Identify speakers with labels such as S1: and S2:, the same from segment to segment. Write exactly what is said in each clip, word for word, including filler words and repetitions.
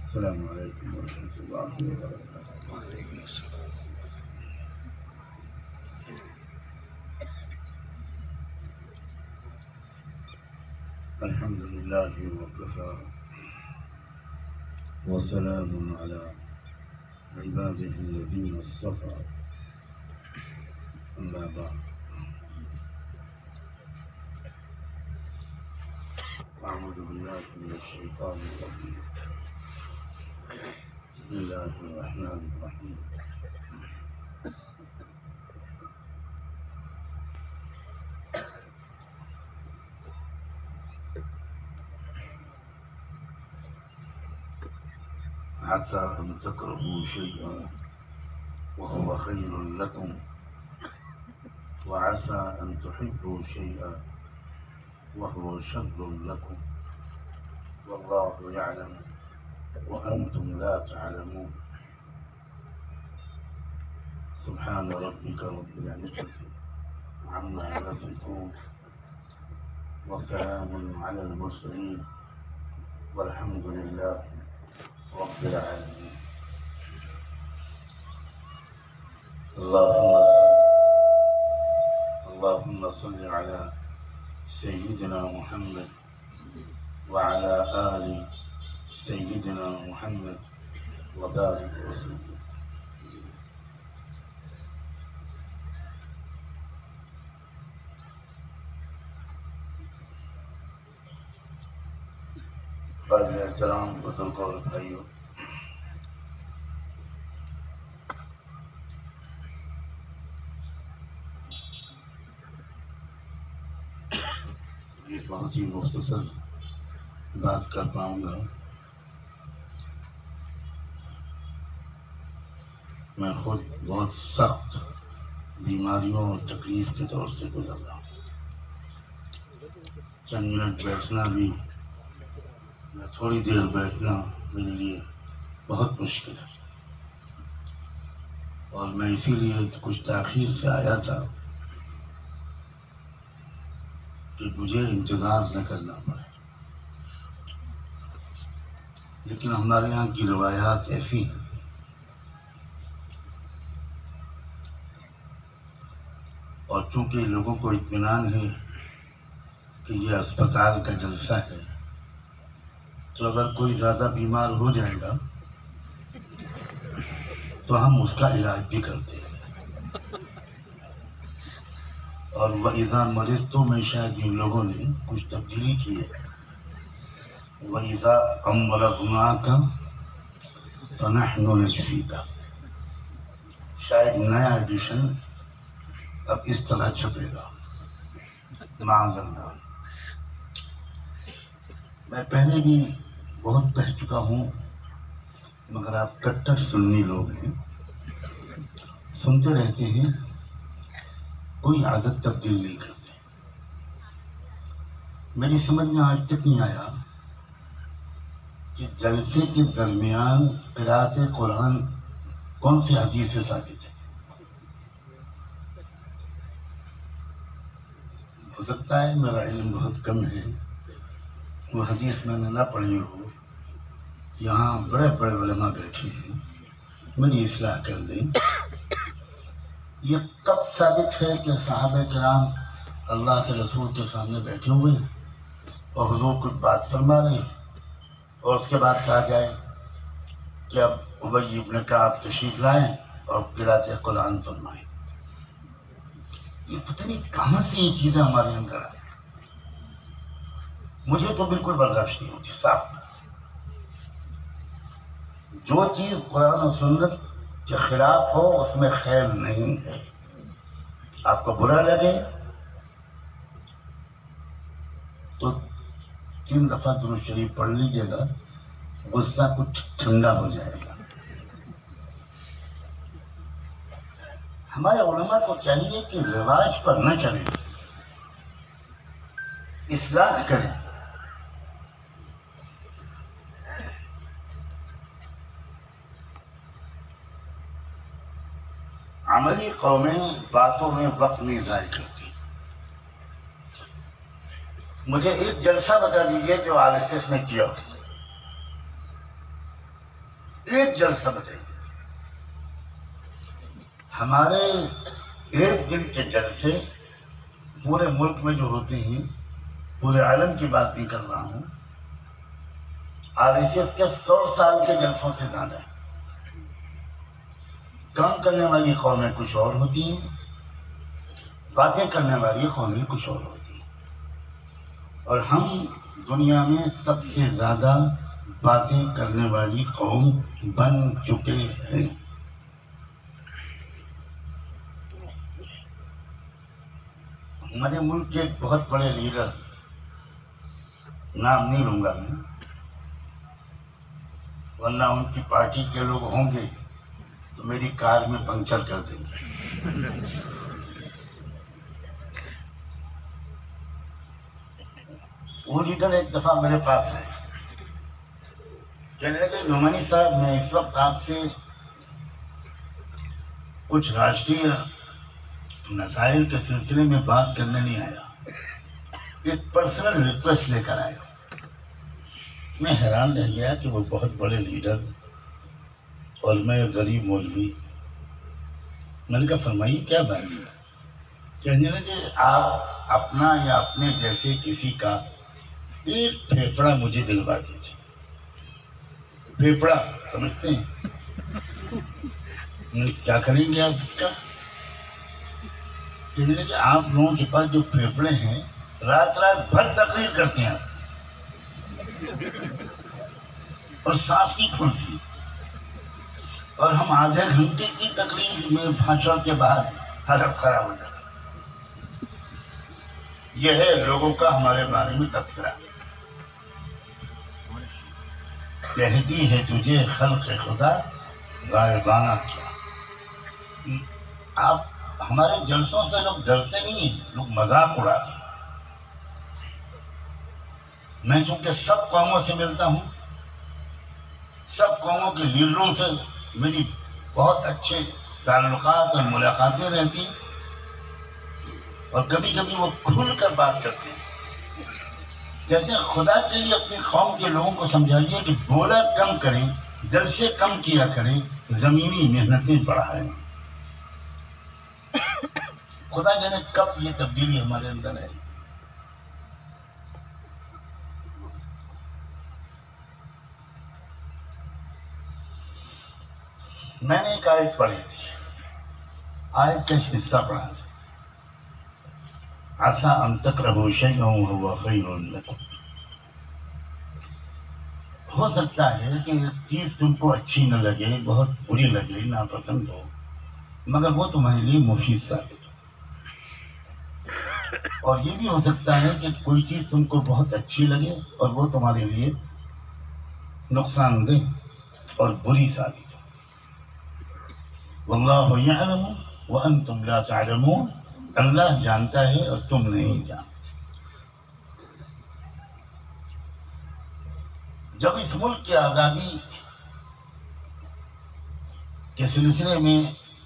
S1: السلام علیکم ورحمۃ اللہ وبرکاتہ۔
S2: وعلیکم السلام۔
S1: الحمد للہ وکفیٰ وسلام علی عبادہ الذین اصطفیٰ، اما بعد۔ اعوذ باللہ من الشیطان الرجیم، بسم اللہ الرحمن الرحیم۔ عسى أن تكرهوا شيئا وهو خير لكم، وعسى أن تحبوا شيئا وهو شر لكم، والله يعلم وأنتم لا تعلمون۔ سبحان ربك رب العزة عما يصفون، وسلام على المرسلين، والحمد لله رب العالمين۔ اللهم اللهم صل على سيدنا محمد وعلى آل سيدنا محمد وبارك وسلم۔ قابل احترام بزرگوں اور بھائیوں، یہ بہت ہی مختصر بات کر پاؤں گا۔ میں خود بہت سخت بیماریوں اور تکلیف کے دور سے گزر رہا ہوں۔ چند منٹ بیٹھنا بھی یا تھوڑی دیر بیٹھنا میرے لیے بہت مشکل ہے، اور میں اسی لیے کچھ تاخیر سے آیا تھا کہ مجھے انتظار نہ کرنا پڑے، لیکن ہمارے یہاں کی روایات ایسی ہیں اور چونکہ لوگوں کو اطمینان ہے کہ یہ اسپتال کا جلسہ ہے، تو اگر کوئی زیادہ بیمار ہو جائے گا تو ہم اس کا علاج بھی کرتے ہیں، اور وَإِذَا مَرِضْتُ میں شاید ان لوگوں نے کچھ تبدیلی کی ہے، وَإِذَا أَمْرَضْنَاكَ فَنَحْنُ نَشْفِيكَ، شاید نیا ایڈیشن اب اس طرح چھپے گا، معاذ اللہ۔ میں پہلے بھی بہت کہہ چکا ہوں، مگر آپ کٹر سنی لوگ ہیں، سنتے رہتے ہیں، کوئی عادت تبدیل نہیں کرتے۔ میری سمجھ میں آج تک نہیں آیا کہ جلسے کے درمیان قرأت قرآن کون سی حدیث سے ثابت ہے۔ ہو سکتا ہے میرا علم بہت کم ہے، وہ حدیث میں نے نہ پڑھی ہو، یہاں بڑے بڑے علماء بیٹھے ہیں، میری اصلاح کر دیں۔ یہ کب ثابت ہے کہ صحابہ کرام اللہ کے رسول کے سامنے بیٹھے ہوئے ہیں اور حضور کچھ بات فرما رہے ہیں، اور اس کے بعد کہا جائے کہ اب ابی ابن کعب تشریف لائیں اور قرأت قرآن فرمائیں؟ یہ پتہ نہیں کہاں سے یہ چیزیں ہمارے اندر آئی، مجھے تو بالکل برداشت نہیں ہوتی۔ صاف جو چیز قرآن و سنت کے خلاف ہو اس میں خیر نہیں ہے، آپ کو برا لگے تو تین دفعہ درود شریف پڑھ لیجیے گا، غصہ کچھ ٹھنڈا ہو جائے گا۔ ہمارے علماء کو چاہیے کہ رواج پر نہ چلیں، اصلاح کریں۔ عملی قومیں باتوں میں وقت نہیں ضائع کرتی۔ مجھے ایک جلسہ بتا دیجئے جو آر ایس ایس نے کیا، ایک جلسہ بتائیے. ہمارے ایک دن کے جلسے پورے ملک میں جو ہوتے ہیں، پورے عالم کی بات نہیں کر رہا ہوں، آر ایس ایس کے سو سال کے جلسوں سے زیادہ ہے. کام کرنے والی قومیں کچھ اور ہوتی ہیں، باتیں کرنے والی قومیں کچھ اور ہوتی ہیں، اور ہم دنیا میں سب سے زیادہ باتیں کرنے والی قوم بن چکے ہیں. ہمارے ملک کے ایک بہت بڑے لیڈر، نام نہیں لوں گا میں، ورنہ ان کی پارٹی کے لوگ ہوں گے تو میری کار میں پنکچر کر دیں گے. وہ لیڈر ایک دفعہ میرے پاس آئے، کہنے لگے نعمانی صاحب میں اس وقت آپ سے کچھ راشٹریہ مسائل کے سلسلے میں بات کرنے نہیں آیا، ایک پرسنل ریکویسٹ لے کر آیا. میں حیران رہ گیا کہ وہ بہت بڑے لیڈر اور میں غریب مولوی. میں نے کہا فرمائیے کیا بات ہے؟ کہنے لگے آپ اپنا یا اپنے جیسے کسی کا ایک پھیپڑا مجھے دلوا دیجیے. پھیپڑا سمجھتے ہیں کیا کریں گے آپ اس کا؟ کہنے لگے آپ لوگوں کے پاس جو پھیپڑے ہیں رات رات بھر تقریر کرتے ہیں اور سانس نہیں کھلتی، اور ہم آدھے گھنٹے کی تقریر میں بھاشن کے بعد حالت خراب ہو جاتی. یہ ہے لوگوں کا ہمارے بارے میں تبصرہ. کہتی ہے تجھے خلق خدا غائبانہ کیا. آپ ہمارے جلسوں سے لوگ ڈرتے نہیں ہیں، لوگ مذاق اڑاتے ہیں. میں چونکہ سب قوموں سے ملتا ہوں، سب قوموں کے لیڈروں سے میری بہت اچھے تعلقات اور ملاقاتیں رہتی، اور کبھی کبھی وہ کھل کر بات کرتے ہیں. کہتے ہیں خدا کے لیے اپنی قوم کے لوگوں کو سمجھائیے کہ بولا کم کریں، جلسے کم کیا کریں، زمینی محنتیں بڑھائیں. خدا جانے کب یہ تبدیلی ہمارے اندر ہے. میں نے ایک آیت پڑھی تھی، آیت کا حصہ پڑھا تھا، عَسَىٰ أَن تَكْرَهُوا شَيْئًا وَهُوَ خَيْرٌ لَكُمْ. ہو سکتا ہے کہ ایک چیز تم کو اچھی نہ لگے، بہت بری لگے، ناپسند ہو، مگر وہ تمہارے لیے مفید ثابت ہو. اور یہ بھی ہو سکتا ہے کہ کوئی چیز تم کو بہت اچھی لگے اور وہ تمہارے لیے نقصان دہ اور بری ثابت ہو. واللہ یعلم وانتم لا تعلمون. اللہ جانتا ہے اور تم نہیں جانتے. جب اس ملک کی آزادی کے سلسلے میں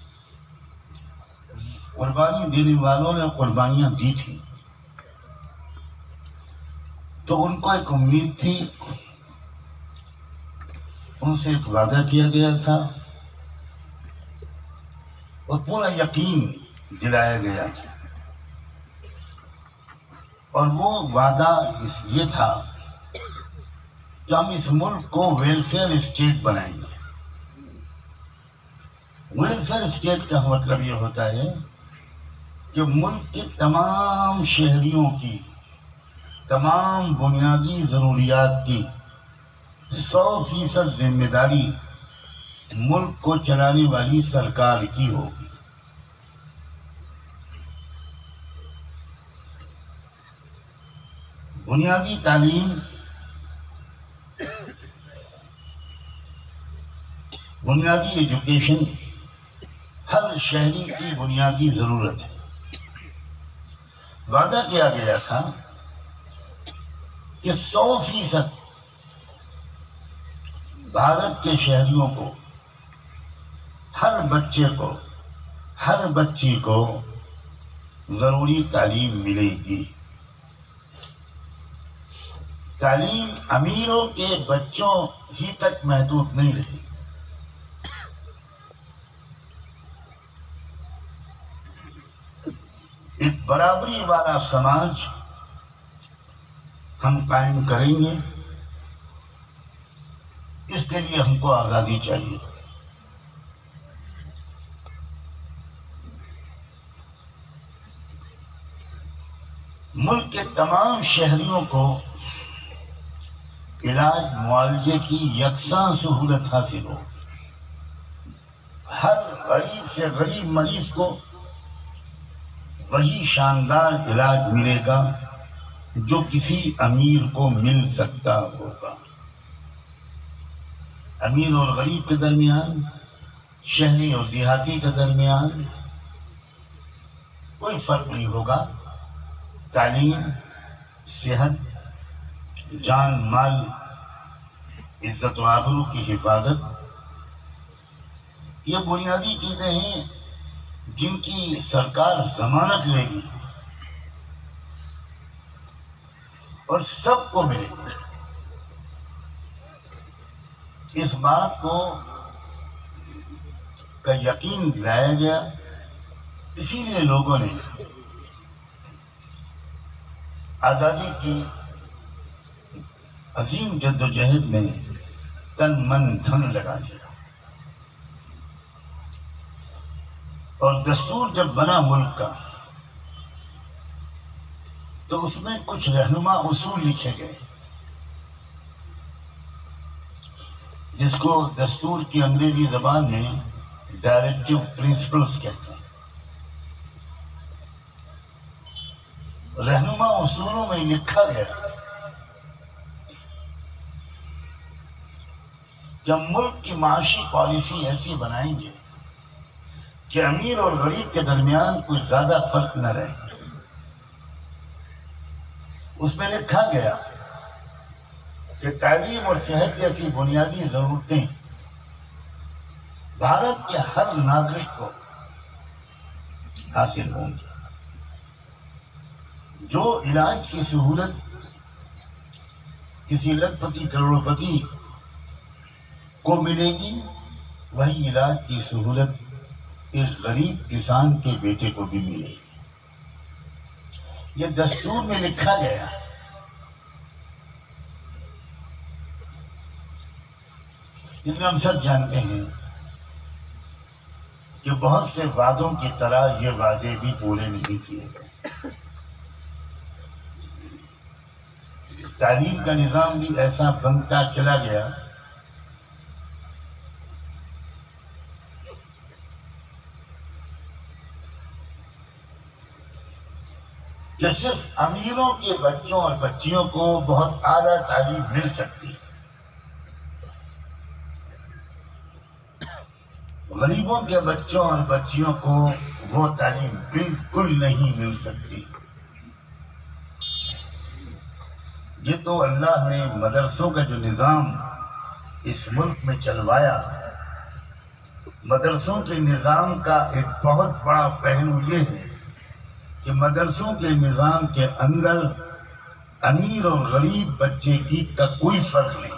S1: قربانی دینے والوں نے قربانیاں دی تھی تو ان کو ایک امید تھی، ان سے ایک وعدہ کیا گیا تھا اور پورا یقین دلایا گیا تھا. اور وہ وعدہ اس یہ تھا کہ ہم اس ملک کو ویلفیئر اسٹیٹ بنائیں گے. ویلفیئر اسٹیٹ کا مطلب یہ ہوتا ہے کہ ملک کے تمام شہریوں کی تمام بنیادی ضروریات کی سو فیصد ذمہ داری ملک کو چلانے والی سرکار کی ہوگی. بنیادی تعلیم، بنیادی ایجوکیشن ہر شہری کی بنیادی ضرورت ہے. وعدہ کیا گیا تھا کہ سو فیصد بھارت کے شہریوں کو، ہر بچے کو، ہر بچی کو ضروری تعلیم ملے گی. تعلیم امیروں کے بچوں ہی تک محدود نہیں رہے گی. برابری والا سماج ہم قائم کریں گے. اس کے لیے ہم کو آزادی چاہیے. ملک کے تمام شہریوں کو علاج معالجے کی یکساں سہولت حاصل ہو. ہر غریب سے غریب مریض کو وہی شاندار علاج ملے گا جو کسی امیر کو مل سکتا ہوگا. امیر اور غریب کے درمیان، شہری اور دیہاتی کے درمیان کوئی فرق نہیں ہوگا. تعلیم، صحت، جان مال، عزت و آبرو کی حفاظت، یہ بنیادی چیزیں ہیں جن کی سرکار ضمانت لے گی اور سب کو ملے گی. اس بات کو کا یقین دلایا گیا. اسی لیے لوگوں نے آزادی کی عظیم جد و جہد میں تن من دھن لگا دیا. اور دستور جب بنا ملک کا تو اس میں کچھ رہنما اصول لکھے گئے جس کو دستور کی انگریزی زبان میں ڈائریکٹیو پرنسپلز کہتے ہیں. رہنما اصولوں میں لکھا گیا کہ ہم ملک کی معاشی پالیسی ایسی بنائیں گے کہ امیر اور غریب کے درمیان کچھ زیادہ فرق نہ رہے. اس میں لکھا گیا کہ تعلیم اور صحت جیسی بنیادی ضرورتیں بھارت کے ہر ناگرک کو حاصل ہوں گی. جو علاج کی سہولت کسی لکھ پتی کروڑ پتی کو ملے گی، وہی علاج کی سہولت ایک غریب کسان کے بیٹے کو بھی ملے گی. یہ دستور میں لکھا گیا. لیکن ہم سب جانتے ہیں کہ بہت سے وعدوں کی طرح یہ وعدے بھی پورے نہیں کیے گئے. تعلیم کا نظام بھی ایسا بنتا چلا گیا کہ صرف امیروں کے بچوں اور بچیوں کو بہت اعلیٰ تعلیم مل سکتی، غریبوں کے بچوں اور بچیوں کو وہ تعلیم بالکل نہیں مل سکتی. یہ تو اللہ نے مدرسوں کا جو نظام اس ملک میں چلوایا، مدرسوں کے نظام کا ایک بہت بڑا پہلو یہ ہے کہ مدرسوں کے نظام کے اندر امیر اور غریب بچے کی کا کوئی فرق نہیں.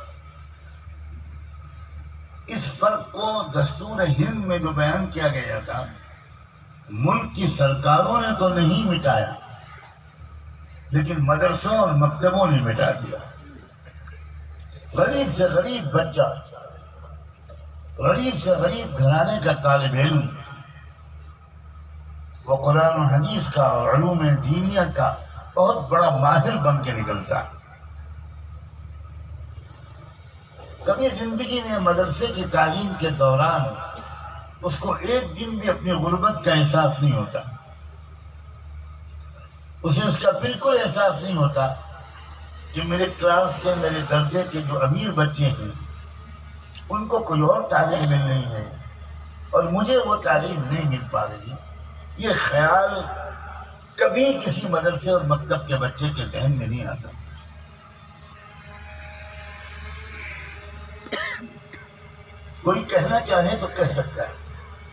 S1: اس فرق کو دستور ہند میں جو بیان کیا گیا تھا، ملک کی سرکاروں نے تو نہیں مٹایا لیکن مدرسوں اور مکتبوں نے مٹا دیا. غریب سے غریب بچہ، غریب سے غریب گھرانے کا طالب علم، وہ قرآن و حدیث کا اور علوم دینیہ کا بہت بڑا ماہر بن کے نکلتا ہے. کبھی زندگی میں مدرسے کی تعلیم کے دوران اس کو ایک دن بھی اپنی غربت کا احساس نہیں ہوتا. اسے اس کا بالکل احساس نہیں ہوتا کہ میرے کلاس کے، میرے درجے کے جو امیر بچے ہیں ان کو کوئی اور تعلیم مل رہی ہے اور مجھے وہ تعلیم نہیں مل پا رہی. یہ خیال کبھی کسی مدرسے اور مکتب کے بچے کے ذہن میں نہیں آتا. کوئی کہنا چاہے تو کہہ سکتا ہے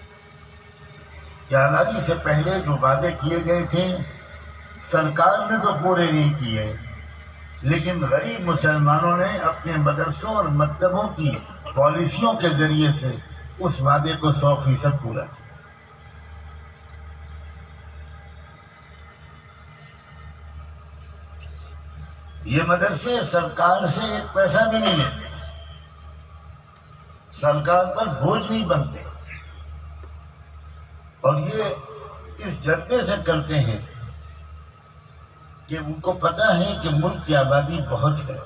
S1: کہ آزادی سے پہلے جو وعدے کیے گئے تھے سرکار نے تو پورے نہیں کیے، لیکن غریب مسلمانوں نے اپنے مدرسوں اور مکتبوں کی پالیسیوں کے ذریعے سے اس وعدے کو سو فیصد پورا کیا. یہ مدرسے سرکار سے ایک پیسہ بھی نہیں لیتے، سرکار پر بوجھ نہیں بنتے، اور یہ اس جذبے سے کرتے ہیں کہ ان کو پتہ ہے کہ ملک کی آبادی بہت ہے،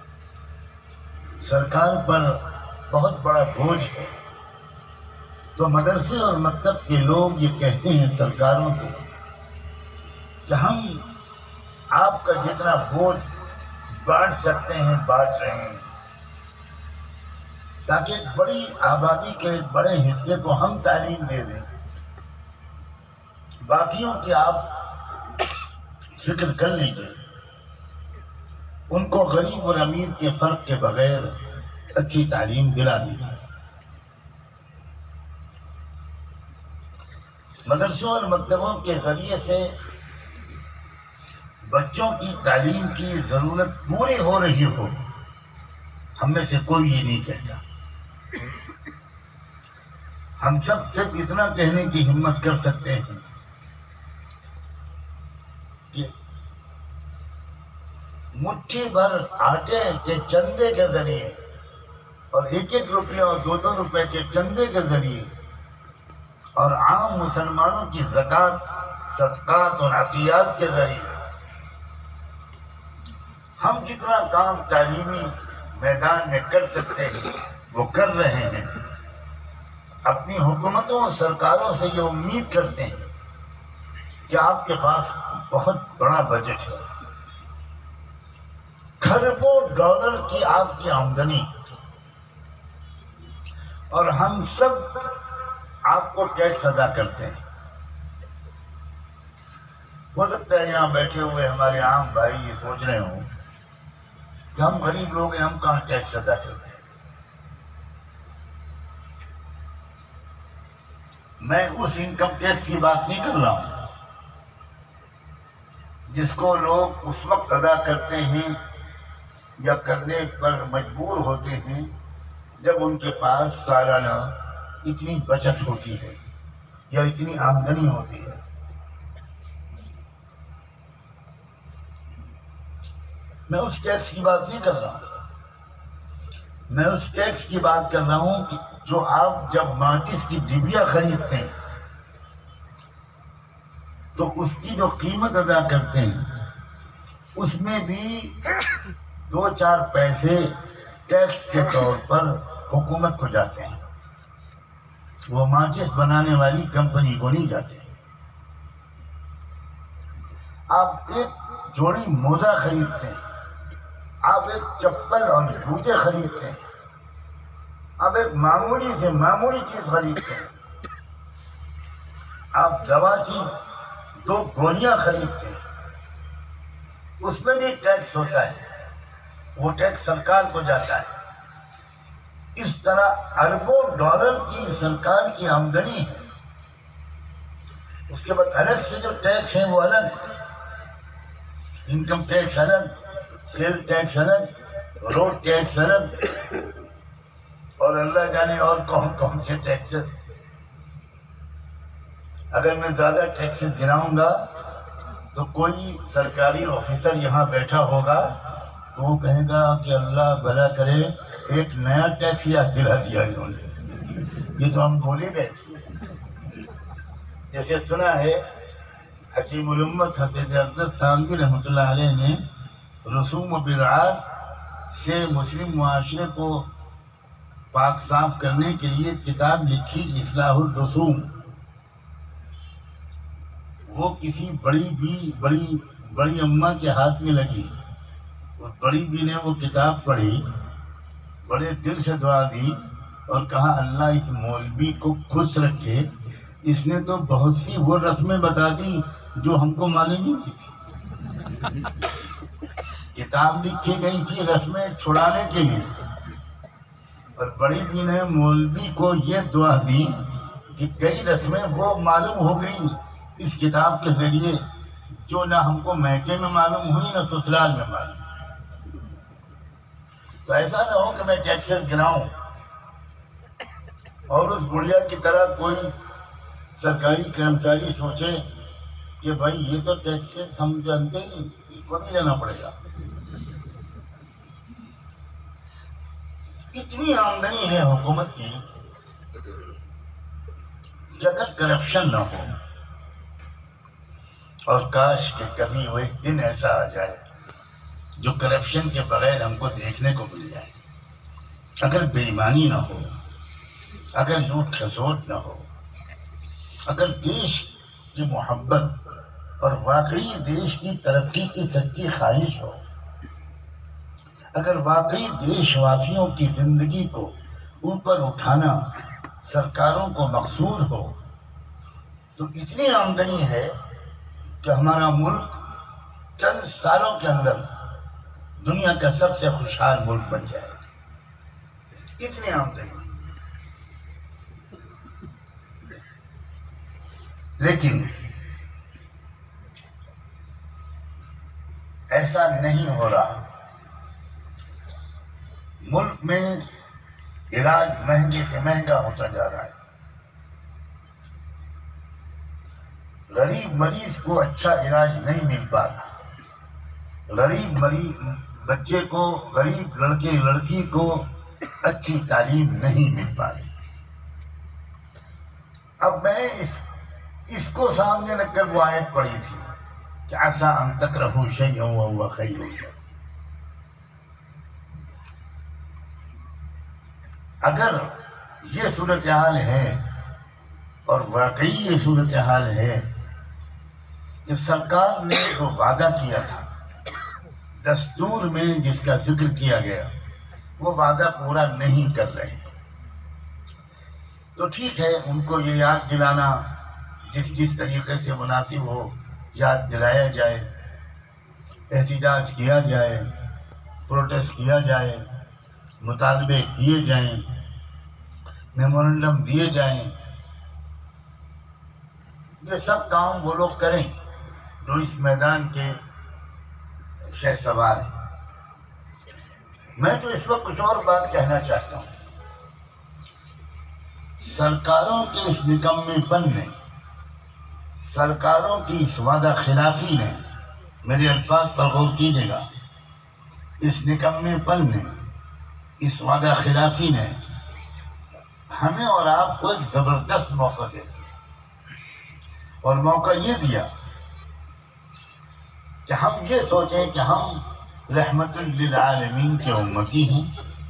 S1: سرکار پر بہت بڑا بوجھ ہے، تو مدرسے اور مکتب کے لوگ یہ کہتے ہیں سرکاروں کو کہ ہم آپ کا جتنا بوجھ بانٹ سکتے ہیں بانٹ رہے ہیں، تاکہ ایک بڑی آبادی کے ایک بڑے حصے کو ہم تعلیم دے دیں، باقیوں کی آپ فکر کر لیجیے، ان کو غریب اور امیر کے فرق کے بغیر اچھی تعلیم دلا دیجیے۔ مدرسوں اور مکتبوں کے ذریعے سے بچوں کی تعلیم کی ضرورت پوری ہو رہی ہو، ہم میں سے کوئی یہ نہیں کہتا۔ ہم سب صرف اتنا کہنے کی ہمت کر سکتے ہیں کہ مٹھی بھر آٹے کے چندے کے ذریعے اور ایک ایک روپیہ اور دو دو روپے کے چندے کے ذریعے اور عام مسلمانوں کی زکوٰۃ، صدقات اور عطیات کے ذریعے ہم جتنا کام تعلیمی میدان میں کر سکتے ہیں وہ کر رہے ہیں۔ اپنی حکومتوں اور سرکاروں سے یہ امید کرتے ہیں کہ آپ کے پاس بہت بڑا بجٹ ہے، کھربوں ڈالر کی آپ کی آمدنی، اور ہم سب آپ کو ٹیکس ادا کرتے ہیں۔ ہو سکتا ہے یہاں بیٹھے ہوئے ہمارے عام بھائی یہ سوچ رہے ہوں کہ ہم غریب لوگ ہیں، ہم کہاں ٹیکس ادا کرتے ہیں۔ میں اس انکم ٹیکس کی بات نہیں کر رہا ہوں جس کو لوگ اس وقت ادا کرتے ہیں یا کرنے پر مجبور ہوتے ہیں جب ان کے پاس سالانہ اتنی بچت ہوتی ہے یا اتنی آمدنی ہوتی ہے۔ میں اس ٹیکس کی بات نہیں کر رہا ہوں، میں اس ٹیکس کی بات کر رہا ہوں کہ جو آپ جب ماچس کی ڈبیا خریدتے ہیں تو اس کی جو قیمت ادا کرتے ہیں اس میں بھی دو چار پیسے ٹیکس کے طور پر حکومت کو جاتے ہیں، وہ ماچس بنانے والی کمپنی کو نہیں جاتے۔ آپ ایک جوڑی موزہ خریدتے ہیں، آپ ایک چپل اور جوتے خریدتے ہیں، آپ ایک معمولی سے معمولی چیز خریدتے ہیں، آپ دوا کی دو گولیاں خریدتے ہیں، اس میں بھی ٹیکس ہوتا ہے، وہ ٹیکس سرکار کو جاتا ہے۔ اس طرح اربوں ڈالر کی سرکار کی آمدنی ہے۔ اس کے بعد الگ سے جو ٹیکس ہیں وہ الگ، انکم ٹیکس الگ، سیل ٹیکس الگ، روڈ ٹیکس الگ، اور اللہ جانے اور کون کون سے ٹیکسز۔ اگر میں زیادہ ٹیکسز گناؤں گا تو کوئی سرکاری آفیسر یہاں بیٹھا ہوگا تو وہ کہے گا کہ اللہ بھلا کرے ایک نیا ٹیکس یاد دلا دیا انہوں نے، یہ تو ہم بھول ہی گئے تھے۔ جیسے سنا ہے حکیم الامت حضرت اقدس تھانوی رحمۃ اللہ علیہ نے رسوم و بدعات سے مسلم معاشرے کو پاک صاف کرنے کے لیے کتاب لکھی اصلاح الرسوم۔ وہ کسی بڑی بھی بڑی بڑی اماں کے ہاتھ میں لگی، اور بڑی بھی نے وہ کتاب پڑھی، بڑے دل سے دعا دی اور کہا اللہ اس مولوی کو خوش رکھے، اس نے تو بہت سی وہ رسمیں بتا دی جو ہم کو معلوم ہی نہیں تھی۔ کتاب لکھی گئی تھی رسمیں چھڑانے کے لیے، اور بڑی بھی نے مولوی کو یہ دعا دی کہ کئی رسمیں وہ معلوم ہو گئی اس کتاب کے ذریعے جو نہ ہم کو میکے میں معلوم ہوئی نہ سسرال میں معلوم۔ تو ایسا نہ ہو کہ میں ٹیکسز گناؤں اور اس بڑھیا کی طرح کوئی سرکاری کرمچاری سوچے کہ بھائی یہ تو ٹیکسز ہم جانتے ہی نہیں، اس کو بھی لینا پڑے گا۔ اتنی آمدنی ہے حکومت کی کہ اگر کرپشن نہ ہو، اور کاش کہ کبھی وہ ایک دن ایسا آ جائے جو کرپشن کے بغیر ہم کو دیکھنے کو مل جائے، اگر بے ایمانی نہ ہو، اگر لوٹ کھسوٹ نہ ہو، اگر دیش کی محبت اور واقعی دیش کی ترقی کی سچی خواہش ہو، اگر واقعی دیش واسیوں کی زندگی کو اوپر اٹھانا سرکاروں کو مقصود ہو، تو اتنی آمدنی ہے کہ ہمارا ملک چند سالوں کے اندر دنیا کا سب سے خوشحال ملک بن جائے، اتنی آمدنی۔ لیکن ایسا نہیں ہو رہا۔ ملک میں علاج مہنگے سے مہنگا ہوتا جا رہا ہے، غریب مریض کو اچھا علاج نہیں مل پا رہا، غریب مریض بچے کو، غریب لڑکے لڑکی کو اچھی تعلیم نہیں مل پا رہی۔ اب میں اس اس کو سامنے رکھ کر وہ آیت پڑھی تھی کہ عسیٰ ان تکرہوا شیئا وہو خیر لکم۔ اگر یہ صورتحال ہے، اور واقعی یہ صورتحال ہے کہ سرکار نے جو وعدہ کیا تھا دستور میں جس کا ذکر کیا گیا، وہ وعدہ پورا نہیں کر رہے، تو ٹھیک ہے، ان کو یہ یاد دلانا جس جس طریقے سے مناسب ہو یاد دلایا جائے، احتجاج کیا جائے، پروٹیسٹ کیا جائے، مطالبے کیے جائیں، میمورنڈم دیے جائیں، یہ سب کام وہ لوگ کریں جو اس میدان کے شہ سوار ہیں۔ میں تو اس وقت کچھ اور بات کہنا چاہتا ہوں۔ سرکاروں کے اس نکمے پن نے، سرکاروں کی اس وعدہ خلافی نے، میرے الفاظ پر غور کیجیے گا، اس نکمے پن نے، اس وعدہ خلافی نے ہمیں اور آپ کو ایک زبردست موقع دے دیا، اور موقع یہ دیا کہ ہم یہ سوچیں کہ ہم رحمت للعالمین کے امتی ہیں۔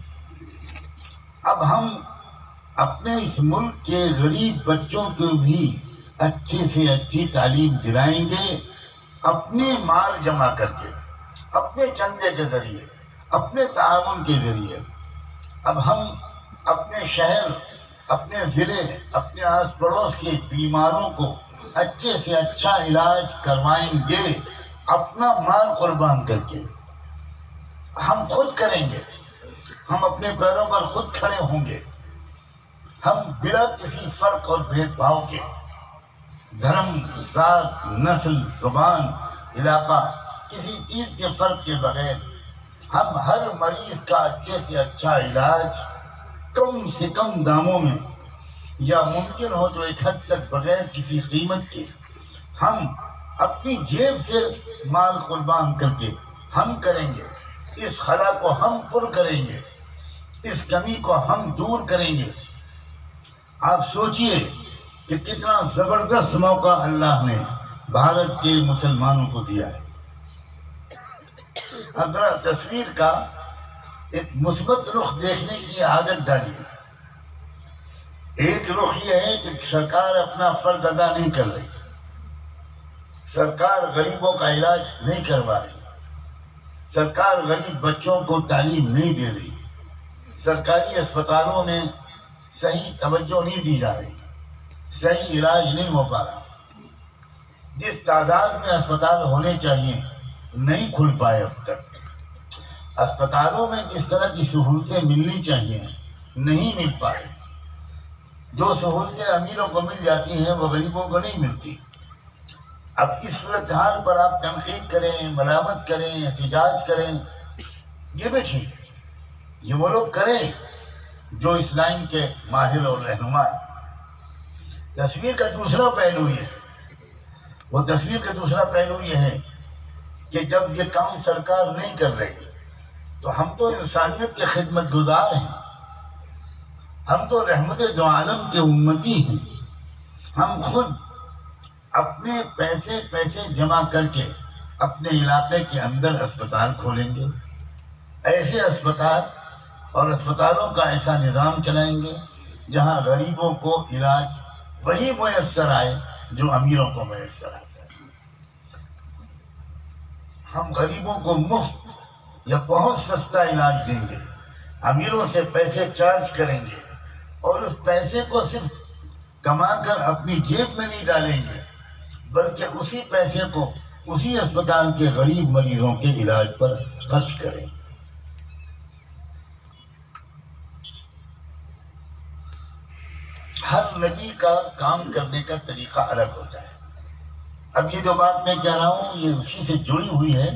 S1: اب ہم اپنے اس ملک کے غریب بچوں کو بھی اچھی سے اچھی تعلیم دلائیں گے، اپنے مال جمع کر کے، اپنے چندے کے ذریعے، اپنے تعاون کے ذریعے۔ اب ہم اپنے شہر، اپنے ضلع، اپنے آس پڑوس کے بیماروں کو اچھے سے اچھا علاج کروائیں گے، اپنا مال قربان کر کے۔ ہم خود کریں گے، ہم اپنے پیروں پر خود کھڑے ہوں گے، ہم بلا کسی فرق اور بھید بھاؤ کے، دھرم، ذات، نسل، زبان، علاقہ، کسی چیز کے فرق کے بغیر ہم ہر مریض کا اچھے سے اچھا علاج کم سے کم داموں میں، یا ممکن ہو تو ایک حد تک بغیر کسی قیمت کے، ہم اپنی جیب سے مال قربان کر کے ہم کریں گے۔ اس خلا کو ہم پر کریں گے، اس کمی کو ہم دور کریں گے۔ آپ سوچئے کہ کتنا زبردست موقع اللہ نے بھارت کے مسلمانوں کو دیا ہے۔ اب ذرا تصویر کا ایک مثبت رخ دیکھنے کی عادت ڈالیے۔ ایک رخ یہ ہے کہ سرکار اپنا فرض ادا نہیں کر رہی، سرکار غریبوں کا علاج نہیں کروا رہی، سرکار غریب بچوں کو تعلیم نہیں دے رہی، سرکاری اسپتالوں میں صحیح توجہ نہیں دی جا رہی، صحیح علاج نہیں ہو پا رہا، جس تعداد میں اسپتال ہونے چاہیے نہیں کھل پائے اب تک، اسپتالوں میں جس طرح کی سہولتیں ملنی چاہیے نہیں مل پائے، جو سہولتیں امیروں کو مل جاتی ہیں وہ غریبوں کو نہیں ملتی۔ اب اس صورتحال پر آپ تنقید کریں، ملامت کریں، احتجاج کریں، یہ بھی ٹھیک ہے، یہ وہ لوگ کریں جو اس لائن کے ماہر اور رہنما ہیں۔ تصویر کا دوسرا پہلو یہ ہے، وہ تصویر کا دوسرا پہلو یہ ہے کہ جب یہ کام سرکار نہیں کر رہی تو ہم تو انسانیت کے خدمت گزار ہیں، ہم تو رحمت دو عالم کے امتی ہیں، ہم خود اپنے پیسے پیسے جمع کر کے اپنے علاقے کے اندر اسپتال کھولیں گے، ایسے اسپتال اور اسپتالوں کا ایسا نظام چلائیں گے جہاں غریبوں کو علاج وہی میسر آئے جو امیروں کو میسر آتا ہے۔ ہم غریبوں کو مفت یا بہت سستا علاج دیں گے، امیروں سے پیسے چارج کریں گے اور اس پیسے کو صرف کما کر اپنی جیب میں نہیں ڈالیں گے، بلکہ اسی پیسے کو اسی اسپتال کے غریب مریضوں کے علاج پر خرچ کریں۔ ہر نبی کا کام کرنے کا طریقہ الگ ہوتا ہے۔ اب یہ جو بات میں کہہ رہا ہوں یہ اسی سے جڑی ہوئی ہے،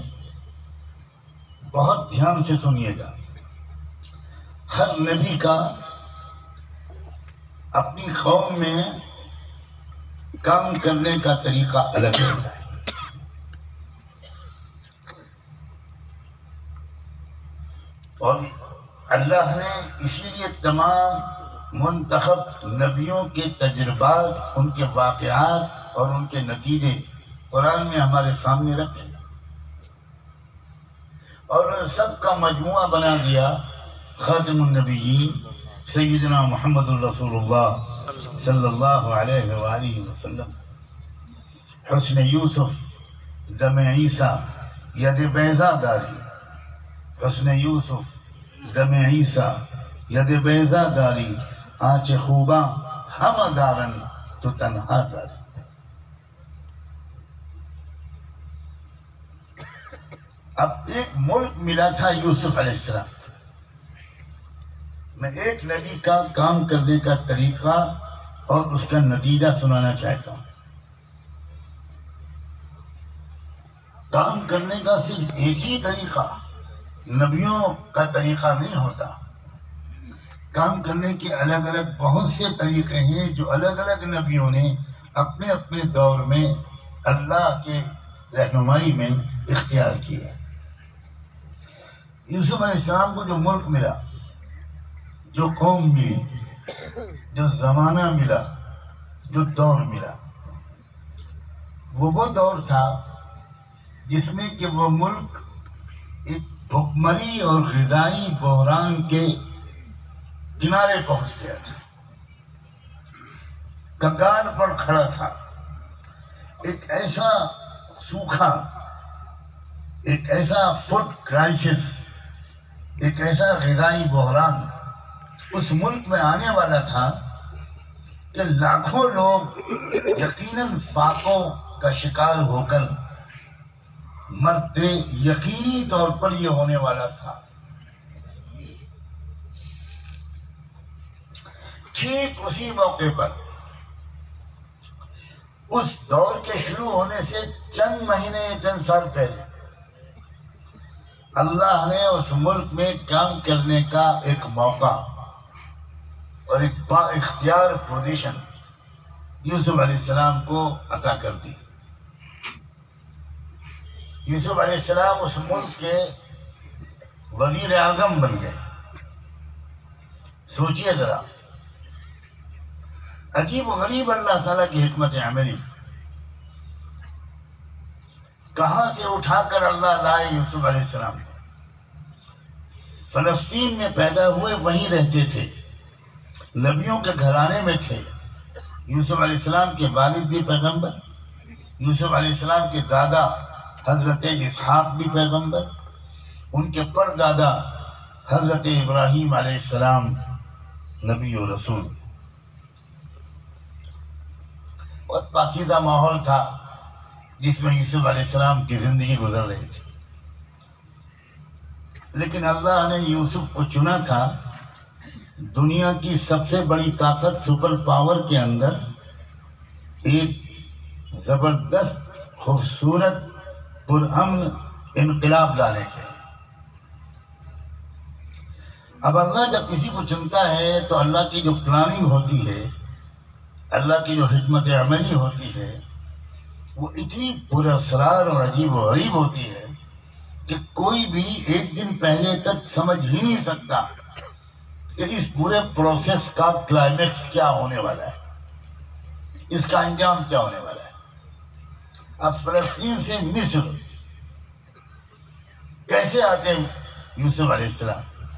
S1: بہت دھیان سے سنیے گا۔ ہر نبی کا اپنی قوم میں کام کرنے کا طریقہ الگ ہوتا ہے۔ اور اللہ نے اسی لیے تمام منتخب نبیوں کے تجربات، ان کے واقعات اور ان کے نتیجے قرآن میں ہمارے سامنے رکھے اور سب کا مجموعہ بنا دیا خاتم النبیین سیدنا محمد الرسول اللہ صلی اللہ علیہ وآلہ وسلم۔ حسن یوسف دم عیسیٰ ید بیضا داری، حسن یوسف دم عیسیٰ ید بیضا داری، آنچ خوباں ہم دارن تو تنہا داری۔ اب ایک ملک ملا تھا یوسف علیہ السلام، میں ایک نبی کا کام کرنے کا طریقہ اور اس کا نتیجہ سنانا چاہتا ہوں۔ کام کرنے کا صرف ایک ہی طریقہ، نبیوں کا طریقہ نہیں ہوتا۔ کام کرنے کے الگ الگ بہت سے طریقے ہیں جو الگ الگ نبیوں نے اپنے اپنے دور میں اللہ کے رہنمائی میں اختیار کیے۔ یوسف علیہ السلام کو جو ملک ملا، جو قوم ملی، جو زمانہ ملا، جو دور ملا، وہ وہ دور تھا جس میں کہ وہ ملک ایک بھکمری اور غذائی بحران کے کنارے پہنچ گیا تھا، کگار پر کھڑا تھا۔ ایک ایسا سوکھا، ایک ایسا فوڈ کرائسس، ایک ایسا غذائی بحران اس ملک میں آنے والا تھا کہ لاکھوں لوگ یقیناً فاقوں کا شکار ہو کر مرتے، یقینی طور پر یہ ہونے والا تھا۔ ٹھیک اسی موقع پر اس دور کے شروع ہونے سے چند مہینے چند سال پہلے اللہ نے اس ملک میں کام کرنے کا ایک موقع اور ایک با اختیار پوزیشن یوسف علیہ السلام کو عطا کر دی۔ یوسف علیہ السلام اس ملک کے وزیر اعظم بن گئے۔ سوچئے ذرا، عجیب و غریب اللہ تعالیٰ کی حکمت عملی، کہاں سے اٹھا کر اللہ لائے یوسف علیہ السلام کو۔ فلسطین میں پیدا ہوئے، وہیں رہتے تھے، نبیوں کے گھرانے میں تھے۔ یوسف علیہ السلام کے والد بھی پیغمبر، یوسف علیہ السلام کے دادا حضرت اسحاق بھی پیغمبر، ان کے پردادا حضرت ابراہیم علیہ السلام نبی و رسول۔ بہت پاکیزہ ماحول تھا جس میں یوسف علیہ السلام کی زندگی گزر رہی تھی، لیکن اللہ نے یوسف کو چنا تھا دنیا کی سب سے بڑی طاقت سپر پاور کے اندر ایک زبردست خوبصورت پرامن انقلاب لانے کے۔ اب اللہ جب کسی کو چنتا ہے تو اللہ کی جو پلاننگ ہوتی ہے، اللہ کی جو حکمت عملی ہوتی ہے، وہ اتنی پراسرار اور عجیب و غریب ہوتی ہے کہ کوئی بھی ایک دن پہلے تک سمجھ ہی نہیں سکتا کہ اس پورے پروسیس کا کلائمیکس کیا ہونے والا ہے، اس کا انجام کیا ہونے والا ہے۔ اب فلسطین سے مصر کیسے آتے یوسف علیہ السلام؟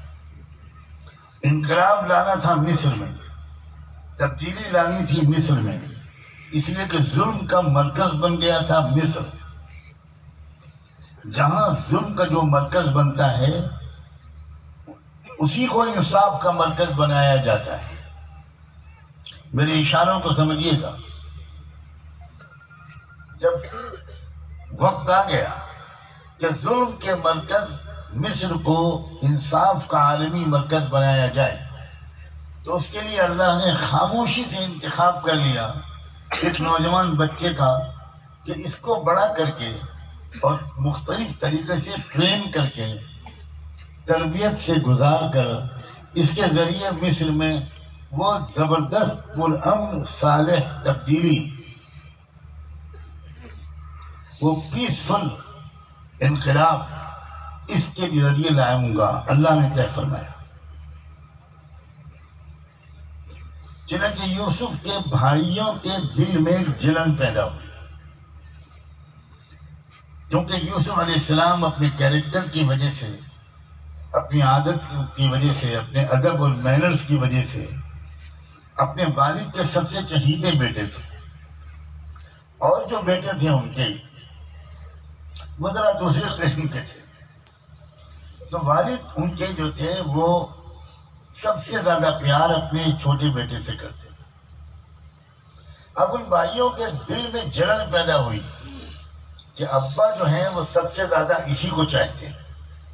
S1: انقلاب لانا تھا مصر میں، تبدیلی لانی تھی مصر میں، اس لیے کہ ظلم کا مرکز بن گیا تھا مصر۔ جہاں ظلم کا جو مرکز بنتا ہے اسی کو انصاف کا مرکز بنایا جاتا ہے۔ میرے اشاروں کو سمجھیے گا۔ جب وقت آ گیا کہ ظلم کے مرکز مصر کو انصاف کا عالمی مرکز بنایا جائے، تو اس کے لیے اللہ نے خاموشی سے انتخاب کر لیا ایک نوجوان بچے کا کہ اس کو بڑا کر کے اور مختلف طریقے سے ٹرین کر کے، تربیت سے گزار کر، اس کے ذریعے مصر میں وہ زبردست پرامن صالح تبدیلی، وہ پیسفل انقلاب اس کے ذریعے لاؤں گا، اللہ نے طے فرمایا۔ چنانچہ یوسف کے بھائیوں کے دل میں جلن پیدا ہوئی، کیونکہ یوسف علیہ السلام اپنے کیریکٹر کی وجہ سے، اپنی عادت کی وجہ سے، اپنے ادب اور مینرز کی وجہ سے اپنے والد کے سب سے چہیتے بیٹے تھے، اور جو بیٹے تھے ان کے وہ ذرا دوسرے قسم کے تھے۔ تو والد ان کے جو تھے وہ سب سے زیادہ پیار اپنے چھوٹے بیٹے سے کرتے تھے۔ اب ان بھائیوں کے دل میں جلن پیدا ہوئی کہ ابا جو ہیں وہ سب سے زیادہ اسی کو چاہتے ہیں۔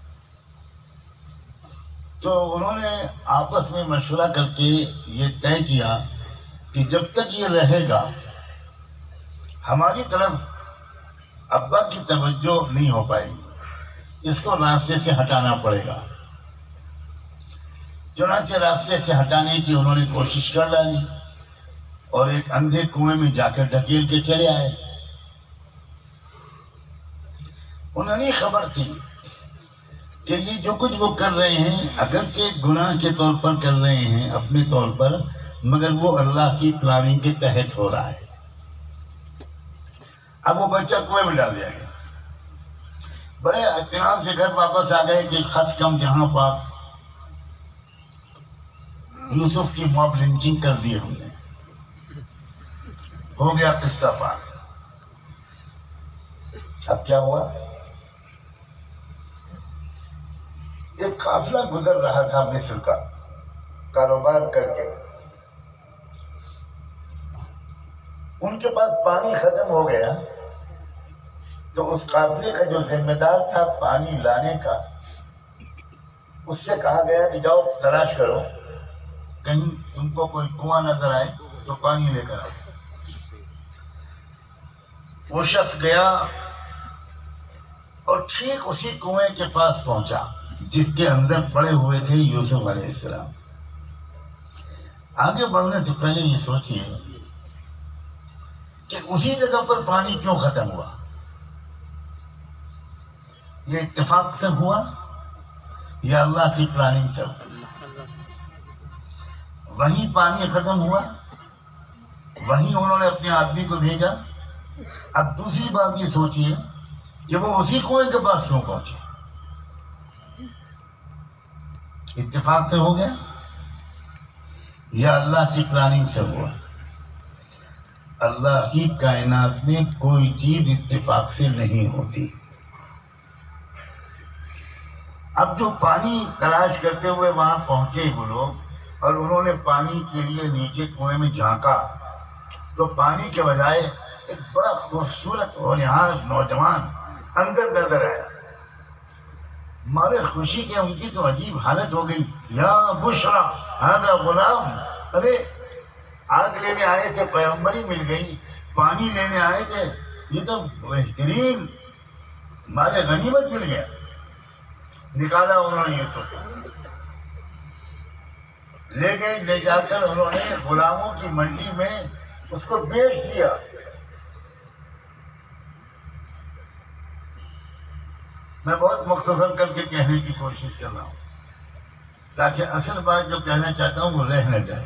S1: تو انہوں نے آپس میں مشورہ کر کے یہ طے کیا کہ جب تک یہ رہے گا ہماری طرف ابا کی توجہ نہیں ہو پائے گی، اس کو راستے سے ہٹانا پڑے گا۔ چنانچہ راستے سے ہٹانے کی انہوں نے کوشش کر ڈالی اور ایک اندھے کنویں میں جا کر ڈھکیل کے چلے آئے۔ انہیں نہیں خبر تھی کہ یہ جو کچھ وہ کر رہے ہیں اگرچہ گناہ کے طور پر کر رہے ہیں اپنے طور پر، مگر وہ اللہ کی پلاننگ کے تحت ہو رہا ہے۔ اب وہ بچہ کنویں میں ڈال دیا گیا۔ بڑے اطمینان سے گھر واپس آ گئے کہ خس کم جہاں پاک یوسف کی موب لنچنگ کر دی ہم نے، ہو گیا قصہ پاک۔ اب کیا ہوا؟ ایک قافلہ گزر رہا تھا مصر کا کاروبار کر کے، ان کے پاس پانی ختم ہو گیا تو اس قافلے کا جو ذمہ دار تھا پانی لانے کا، اس سے کہا گیا کہ جاؤ تلاش کرو، کہیں تم کو کوئی کنواں نظر آئے تو پانی لے کر آؤ۔ وہ شخص گیا اور ٹھیک اسی کنویں کے پاس پہنچا جس کے اندر پڑے ہوئے تھے یوسف علیہ السلام۔ آگے بڑھنے سے پہلے یہ سوچئے کہ اسی جگہ پر پانی کیوں ختم ہوا؟ یہ اتفاق سے ہوا یا اللہ کی پلاننگ سے ہوا؟ وہیں پانی ختم ہوا، وہیں انہوں نے اپنے آدمی کو بھیجا۔ اب دوسری بات یہ سوچئے کہ وہ اسی کنویں کے پاس کیوں پہنچے؟ اتفاق سے ہو گیا یا اللہ کی پلاننگ سے ہوا؟ اللہ کی کائنات میں کوئی چیز اتفاق سے نہیں ہوتی۔ اب جو پانی تلاش کرتے ہوئے وہاں پہنچے وہ لوگ، اور انہوں نے پانی کے لیے نیچے کنویں میں جھانکا تو پانی کے بجائے ایک بڑا خوبصورت ہونہار نوجوان اندر نظر آیا۔ مارے خوشی کے ان کی تو عجیب حالت ہو گئی۔ یا بشرا ھذا غلام، ارے آگ لینے آئے تھے، پیغمبری مل گئی، پانی لینے آئے تھے، یہ تو بہترین مال غنیمت مل گیا۔ نکالا انہوں نے یوسف، لے گئے، لے جا کر انہوں نے غلاموں کی منڈی میں اس کو بیچ دیا۔ میں بہت مختصر کر کے کہنے کی کوشش کر رہا ہوں۔ تاکہ اصل بات جو کہنا چاہتا ہوں وہ رہ نہ جائے۔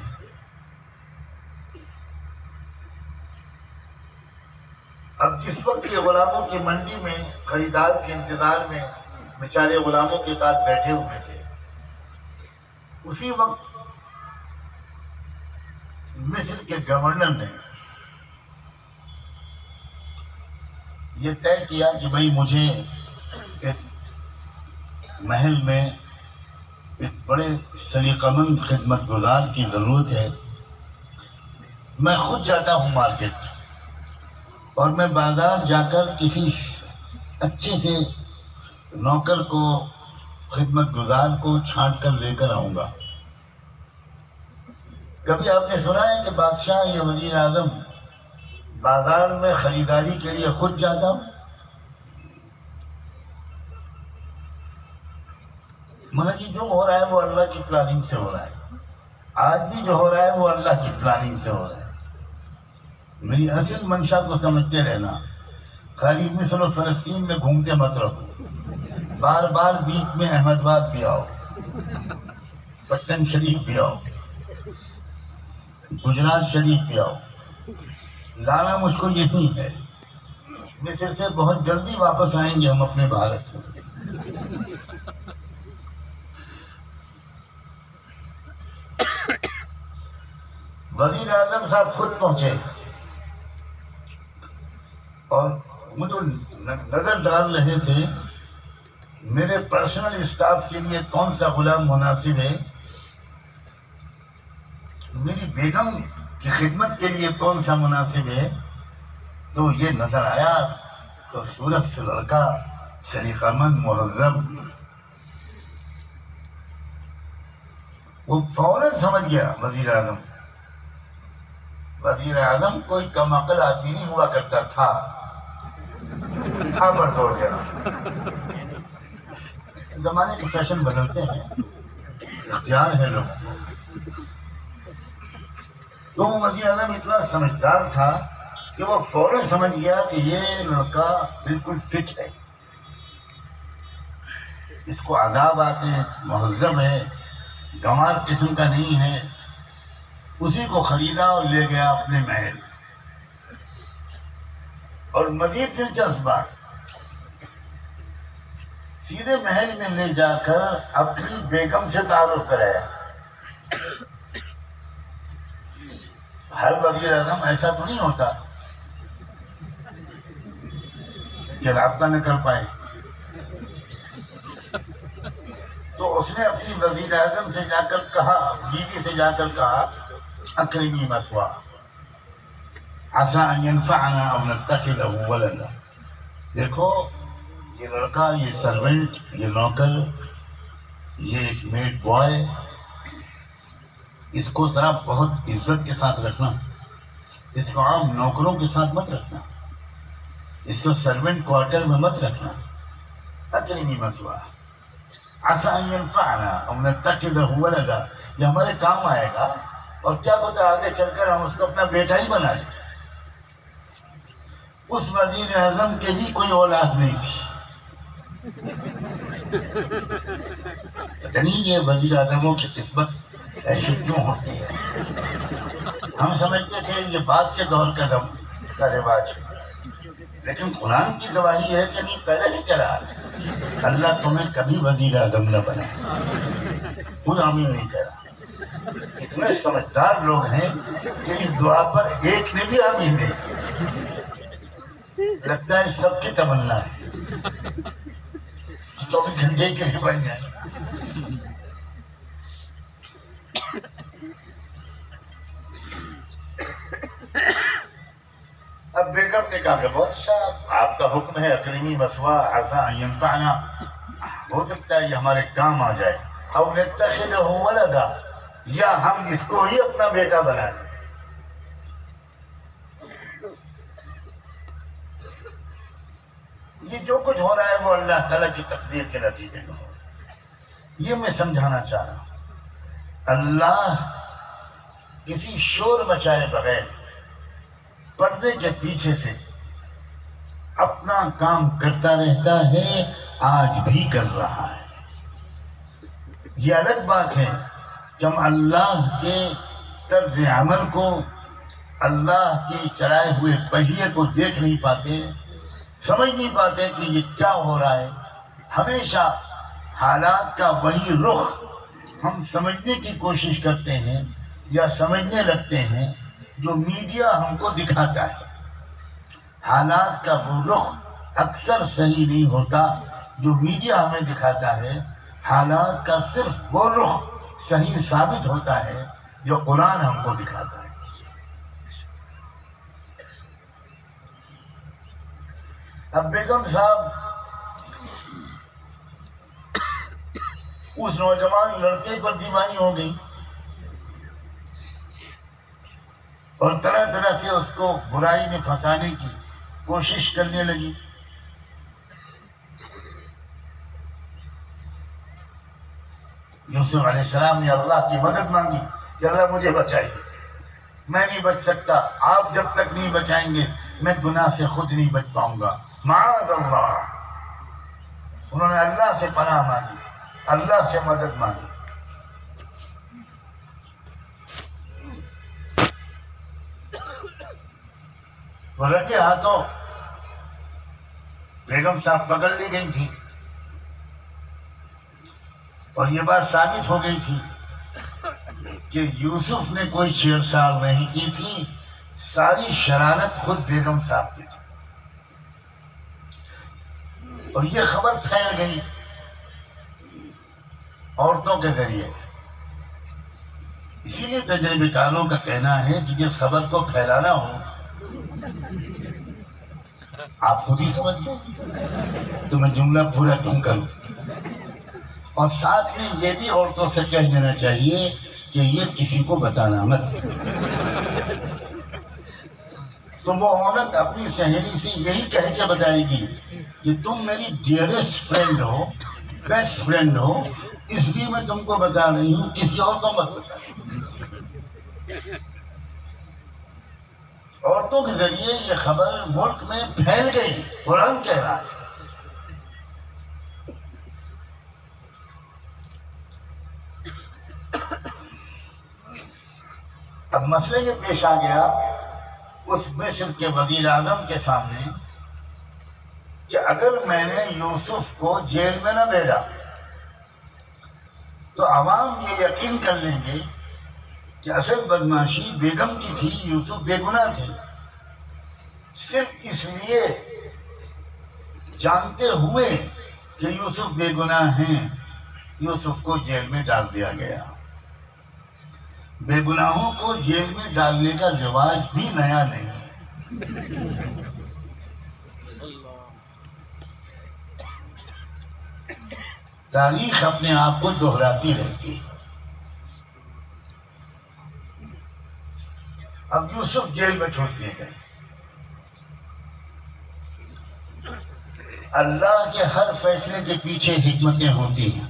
S1: اب جس وقت یہ غلاموں کی منڈی میں خریدار کے انتظار میں بیچارے غلاموں کے ساتھ بیٹھے ہوئے تھے، اسی وقت مصر کے گورنر نے یہ طے کیا کہ بھائی مجھے ایک محل میں ایک بڑے سلیقہ مند خدمت گزار کی ضرورت ہے۔ میں خود جاتا ہوں مارکیٹ اور میں بازار جا کر کسی اچھے سے نوکر کو، خدمت گزار کو چھانٹ کر لے کر آؤں گا۔ کبھی آپ نے سنا ہے کہ بادشاہ یا وزیر اعظم بازار میں خریداری کے لیے خود جاتا ہوں؟ مگر یہ جو ہو رہا ہے وہ اللہ کی پلاننگ سے ہو رہا ہے۔ آج بھی جو ہو رہا ہے وہ اللہ کی پلاننگ سے ہو رہا ہے۔ میری اصل منشا کو سمجھتے رہنا، خالی مصر و فلسطین میں گھومتے مت رہو، بار بار بیچ میں احمد آباد بھی آؤ، پٹن شریف بھی آؤ، گجرات شریف بھی آؤ۔ لانا مجھ کو یہی ہے۔ مصر سے بہت جلدی واپس آئیں گے ہم اپنے بھارت میں۔ وزیر اعظم صاحب خود پہنچے اور مجھے نظر ڈال رہے تھے میرے پرسنل اسٹاف کے لیے کون سا غلام مناسب ہے، میری بیگم کی خدمت کے لیے کون سا مناسب ہے۔ تو یہ نظر آیا تو سورت سے لڑکا، سلیقہ مند، مہذب، وہ فوراً سمجھ گیا وزیر اعظم۔ وزیر اعظم کوئی کم عقل آدمی نہیں ہوا کرتا تھا، تھا پر دوڑ گیا۔ زمانے کے فیشن بدلتے ہیں، اختیار ہے لوگوں کو۔ تو وہ وزیر اعظم اتنا سمجھدار تھا کہ وہ فوراً سمجھ گیا کہ یہ لڑکا بالکل فٹ ہے، اس کو آداب آتے ہیں، مہذب ہے، گنوار قسم کا نہیں ہے۔ اسی کو خریدا اور لے گیا اپنے محل۔ اور مزید دلچسپ بات، سیدھے محل میں لے جا کر اپنی بیگم سے تعارف کرایا۔ ہر وزیر اعظم ایسا تو نہیں ہوتا کہ رابطہ نہ کر پائے۔ تو اس نے اپنی وزیر اعظم سے جا کر کہا، بیوی سے جا کر کہا، اکرمی مثواہ عسیٰ ان ینفعنا او نتخذہ ولدا۔ دیکھو یہ لڑکا، یہ سرونٹ، یہ نوکر، یہ ایک میڈ بوائے، اس کو ذرا بہت عزت کے ساتھ رکھنا، اس کو عام نوکروں کے ساتھ مت رکھنا، اس کو سرونٹ کوارٹر میں مت رکھنا۔ اکرمی مثواہ عسیٰ ان ینفعنا او نتخذہ ولدا، یہ ہمارے کام آئے گا اور کیا پتہ آگے چل کر ہم اس کو اپنا بیٹا ہی بنا لیں۔ اس وزیر اعظم کے بھی کوئی اولاد نہیں تھی۔ پتہ نہیں یہ وزیر اعظموں کی قسمت ایسی کیوں ہوتی ہے۔ ہم سمجھتے تھے یہ بعد کے دور کا دم کا رواج ہے، لیکن قرآن کی گواہی ہے کہ نہیں، پہلے سے چلا۔ اللہ تمہیں کبھی وزیر اعظم نہ بنائے، خود آمین نہیں کہا۔ اتنے سمجھدار لوگ ہیں کہ اس دعا پر ایک نے بھی آمین نہیں۔ لگتا ہے سب کی تمنا ہے چوبیس گھنٹے کے لیے بن جائے۔ اب بیگم نے کہا کہ بہت صاحب آپ کا حکم ہے، اکرمی مثواہ عسیٰ ان ینفعنا، ہو سکتا ہے یہ ہمارے کام آ جائے، او نتخذہ ولدا، یا ہم اس کو ہی اپنا بیٹا بنا لیں۔ یہ جو کچھ ہو رہا ہے وہ اللہ تعالیٰ کی تقدیر کے نتیجے میں ہو رہا ہے۔ یہ میں سمجھانا چاہ رہا ہوں، اللہ کسی شور مچائے بغیر پردے کے پیچھے سے اپنا کام کرتا رہتا ہے، آج بھی کر رہا ہے۔ یہ الگ بات ہے کہ ہم اللہ کے طرز عمل کو، اللہ کے چلائے ہوئے پہیے کو دیکھ نہیں پاتے، سمجھ نہیں پاتے کہ یہ کیا ہو رہا ہے۔ ہمیشہ حالات کا وہی رخ ہم سمجھنے کی کوشش کرتے ہیں یا سمجھنے لگتے ہیں جو میڈیا ہم کو دکھاتا ہے۔ حالات کا وہ رخ اکثر صحیح نہیں ہوتا جو میڈیا ہمیں دکھاتا ہے، حالات کا صرف وہ رخ صحیح ثابت ہوتا ہے جو قرآن ہم کو دکھاتا ہے۔ اب بیگم صاحب اس نوجوان لڑکے پر دیوانی ہو گئی اور طرح طرح سے اس کو برائی میں پھنسانے کی کوشش کرنے لگی۔ یوسف علیہ السلام نے اللہ کی مدد مانگی کہ اللہ مجھے بچائیے، میں نہیں بچ سکتا، آپ جب تک نہیں بچائیں گے میں گناہ سے خود نہیں بچ پاؤں گا، معاذ اللہ۔ انہوں نے اللہ سے پناہ مانگی، اللہ سے مدد مانگی۔ وہ رنگے ہاتھوں بیگم صاحب پکڑ لی گئی تھی اور یہ بات ثابت ہو گئی تھی کہ یوسف نے کوئی چھیڑ چھاڑ نہیں کی تھی، ساری شرارت خود بیگم صاحب کی تھی، اور یہ خبر پھیل گئی عورتوں کے ذریعے۔ اسی لیے تجربے کاروں کا کہنا ہے کہ جس خبر کو پھیلانا ہو آپ خود ہی سمجھ لیں تو میں جملہ پورا کیوں کروں، اور ساتھ میں یہ بھی عورتوں سے کہہ دینا چاہیے کہ یہ کسی کو بتانا مت۔ تو وہ عورت اپنی سہیلی سے یہی کہہ کے بتائے گی کہ تم میری ڈیئرسٹ فرینڈ ہو، بیسٹ فرینڈ ہو، اس لیے میں تم کو بتا رہی ہوں، کسی اور کو مت بتا۔ عورتوں کے ذریعے یہ خبر ملک میں پھیل گئی، قرآن کہہ رہا ہے۔ اب مسئلہ یہ پیش آ گیا اس مصر کے وزیر اعظم کے سامنے کہ اگر میں نے یوسف کو جیل میں نہ بھیجا تو عوام یہ یقین کر لیں گے کہ اصل بدماشی بیگم کی تھی، یوسف بے گناہ تھے، صرف اس لیے جانتے ہوئے کہ یوسف بے گناہ ہیں یوسف کو جیل میں ڈال دیا گیا۔ بے گناہوں کو جیل میں ڈالنے کا رواج بھی نیا نہیں ہے۔ تاریخ اپنے آپ کو دہراتی رہتی ہے۔ اب یوسف جیل میں چھوڑ دیے گئے۔ اللہ کے ہر فیصلے کے پیچھے حکمتیں ہوتی ہیں۔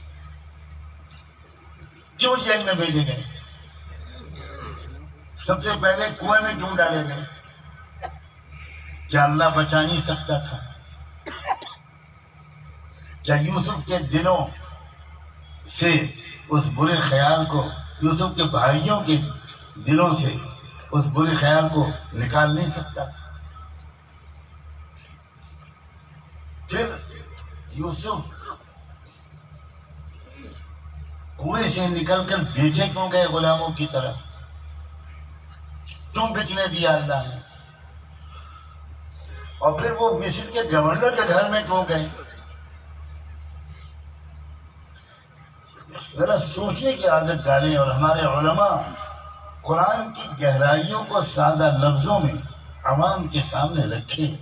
S1: کیوں جیل میں بھیجے گئے؟ سب سے پہلے کنویں میں کیوں ڈالے گئے؟ کیا اللہ بچا نہیں سکتا تھا؟ کیا یوسف کے دلوں سے اس برے خیال کو، یوسف کے بھائیوں کے دلوں سے اس برے خیال کو نکال نہیں سکتا تھا؟ پھر یوسف کنویں سے نکل کر بیچے کیوں گئے غلاموں کی طرح؟ کیوں بکنے دیا اللہ نے؟ اور پھر وہ مصر کے گورنر کے گھر میں کیوں گئے؟ ذرا سوچنے کی عادت ڈالیں اور ہمارے علماء قرآن کی گہرائیوں کو سادہ لفظوں میں عوام کے سامنے رکھیں۔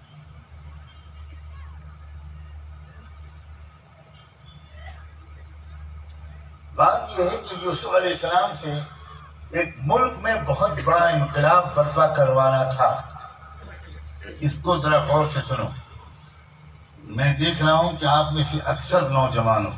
S1: بات یہ ہے کہ یوسف علیہ السلام سے ایک ملک میں بہت بڑا انقلاب برپا کروانا تھا۔ اس کو ذرا غور سے سنو۔ میں دیکھ رہا ہوں کہ آپ میں سے اکثر نوجوانوں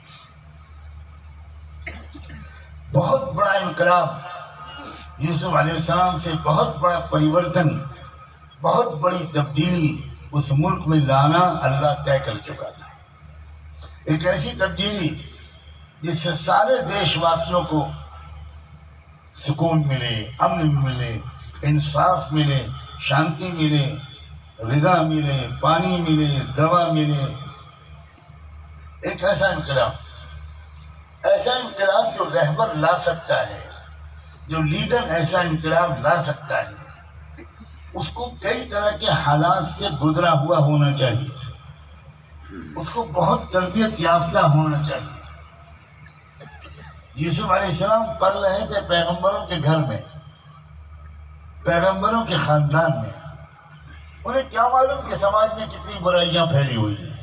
S1: بہت بڑا انقلاب، یوسف علیہ السلام سے بہت بڑا پریورتن، بہت بڑی تبدیلی اس ملک میں لانا اللہ طے کر چکا تھا۔ ایک ایسی تبدیلی جس سے سارے دیش واسیوں کو سکون ملے، امن ملے، انصاف ملے، شانتی ملے، رضا ملے، پانی ملے، دوا ملے۔ ایک ایسا انقلاب ایسا انقلاب جو رہبر لا سکتا ہے، جو لیڈر ایسا انقلاب لا سکتا ہے، اس کو کئی طرح کے حالات سے گزرا ہوا ہونا چاہیے، اس کو بہت تربیت یافتہ ہونا چاہیے۔ یوسف علیہ السلام پل رہے تھے پیغمبروں کے گھر میں، پیغمبروں کے خاندان میں، انہیں کیا معلوم کہ سماج میں کتنی برائیاں پھیلی ہوئی ہیں۔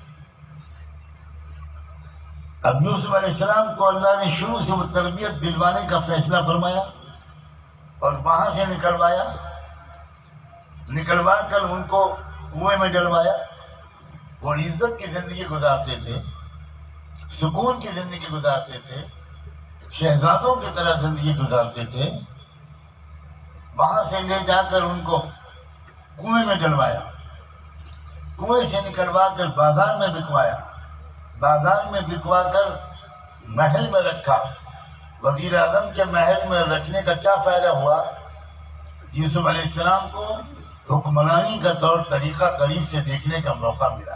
S1: اب یوسف علیہ السلام کو اللہ نے شروع سے وہ تربیت دلوانے کا فیصلہ فرمایا اور وہاں سے نکلوایا، نکلوا کر ان کو کنویں میں ڈلوایا۔ وہ عزت کی زندگی گزارتے تھے، سکون کی زندگی گزارتے تھے، شہزادوں کی طرح زندگی گزارتے تھے۔ وہاں سے لے جا کر ان کو کنویں میں ڈلوایا، کنویں سے نکلوا کر بازار میں بکوایا، بازار میں بکوا کر محل میں رکھا۔ وزیر اعظم کے محل میں رکھنے کا کیا فائدہ ہوا؟ یوسف علیہ السلام کو حکمرانی کا طور طریقہ قریب سے دیکھنے کا موقع ملا۔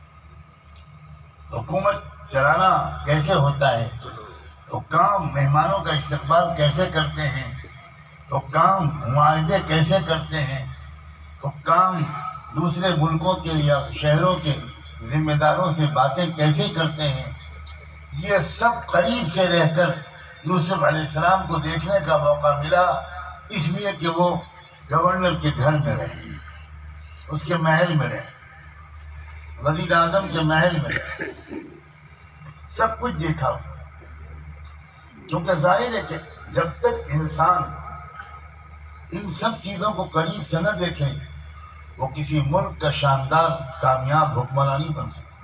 S1: حکومت چلانا کیسے ہوتا ہے، حکام مہمانوں کا استقبال کیسے کرتے ہیں، حکام معاہدے کیسے کرتے ہیں، حکام دوسرے ملکوں کے یا شہروں کے ذمہ داروں سے باتیں کیسے کرتے ہیں، یہ سب قریب سے رہ کر یوسف علیہ السلام کو دیکھنے کا موقع ملا، اس لیے کہ وہ گورنر کے گھر میں رہے، اس کے محل میں رہے، وزیر اعظم کے محل میں رہے، سب کچھ دیکھا۔ کیونکہ ظاہر ہے کہ جب تک انسان ان سب چیزوں کو قریب سے نہ دیکھیں وہ کسی ملک کا شاندار کامیاب حکمران نہیں بن سکتا۔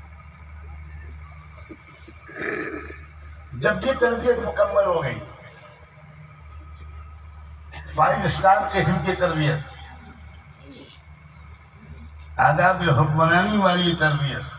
S1: جب یہ تربیت مکمل ہو گئی، فائیو اسٹار قسم کی تربیت، آداب حکمرانی والی تربیت،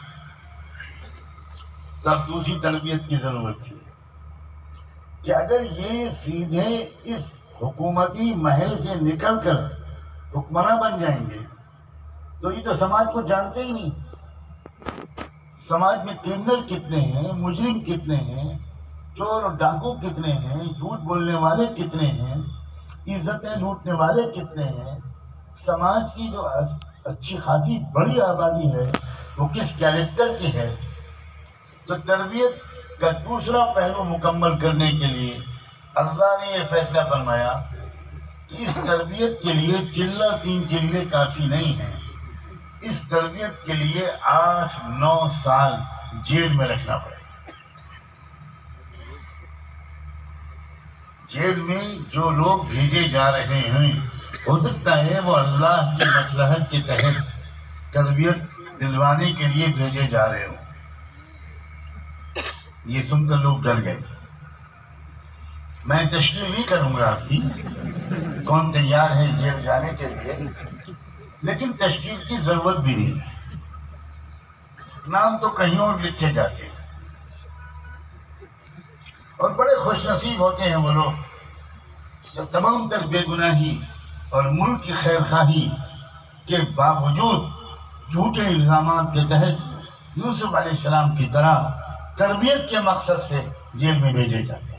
S1: تب دوسری تربیت کی ضرورت تھی کہ اگر یہ سیدھے اس حکومتی محل سے نکل کر حکمراں بن جائیں گے تو یہ تو سماج کو جانتے ہی نہیں۔ سماج میں کرمنل کتنے ہیں، مجرم کتنے ہیں، چور اور ڈاکو کتنے ہیں، جھوٹ بولنے والے کتنے ہیں، عزتیں لوٹنے والے کتنے ہیں، سماج کی جو اچھی خاصی بڑی آبادی ہے وہ کس کیریکٹر کی ہے۔ تو تربیت کا دوسرا پہلو مکمل کرنے کے لیے اللہ نے یہ فیصلہ فرمایا کہ اس تربیت کے لیے چلہ تین چلے کافی نہیں ہیں، اس تربیت کے لیے آٹھ نو سال جیل میں رکھنا پڑے۔ جیل میں جو لوگ بھیجے جا رہے ہیں ہو سکتا ہے وہ اللہ کی مصلحت کے تحت تربیت دلوانے کے لیے بھیجے جا رہے ہوں۔ یہ سن کر لوگ ڈر گئے۔ میں تشکیل نہیں کروں گا آپ کی کون تیار ہے جیل جانے کے لیے، لیکن تشکیل کی ضرورت بھی نہیں ہے، نام تو کہیں اور لکھے جاتے ہیں۔ اور بڑے خوش نصیب ہوتے ہیں وہ لوگ جو تمام تر بے گناہی اور ملک کی خیر خواہی کے باوجود جھوٹے الزامات کے تحت یوسف علیہ السلام کی طرح تربیت کے مقصد سے جیل میں بھیجے جاتے ہیں۔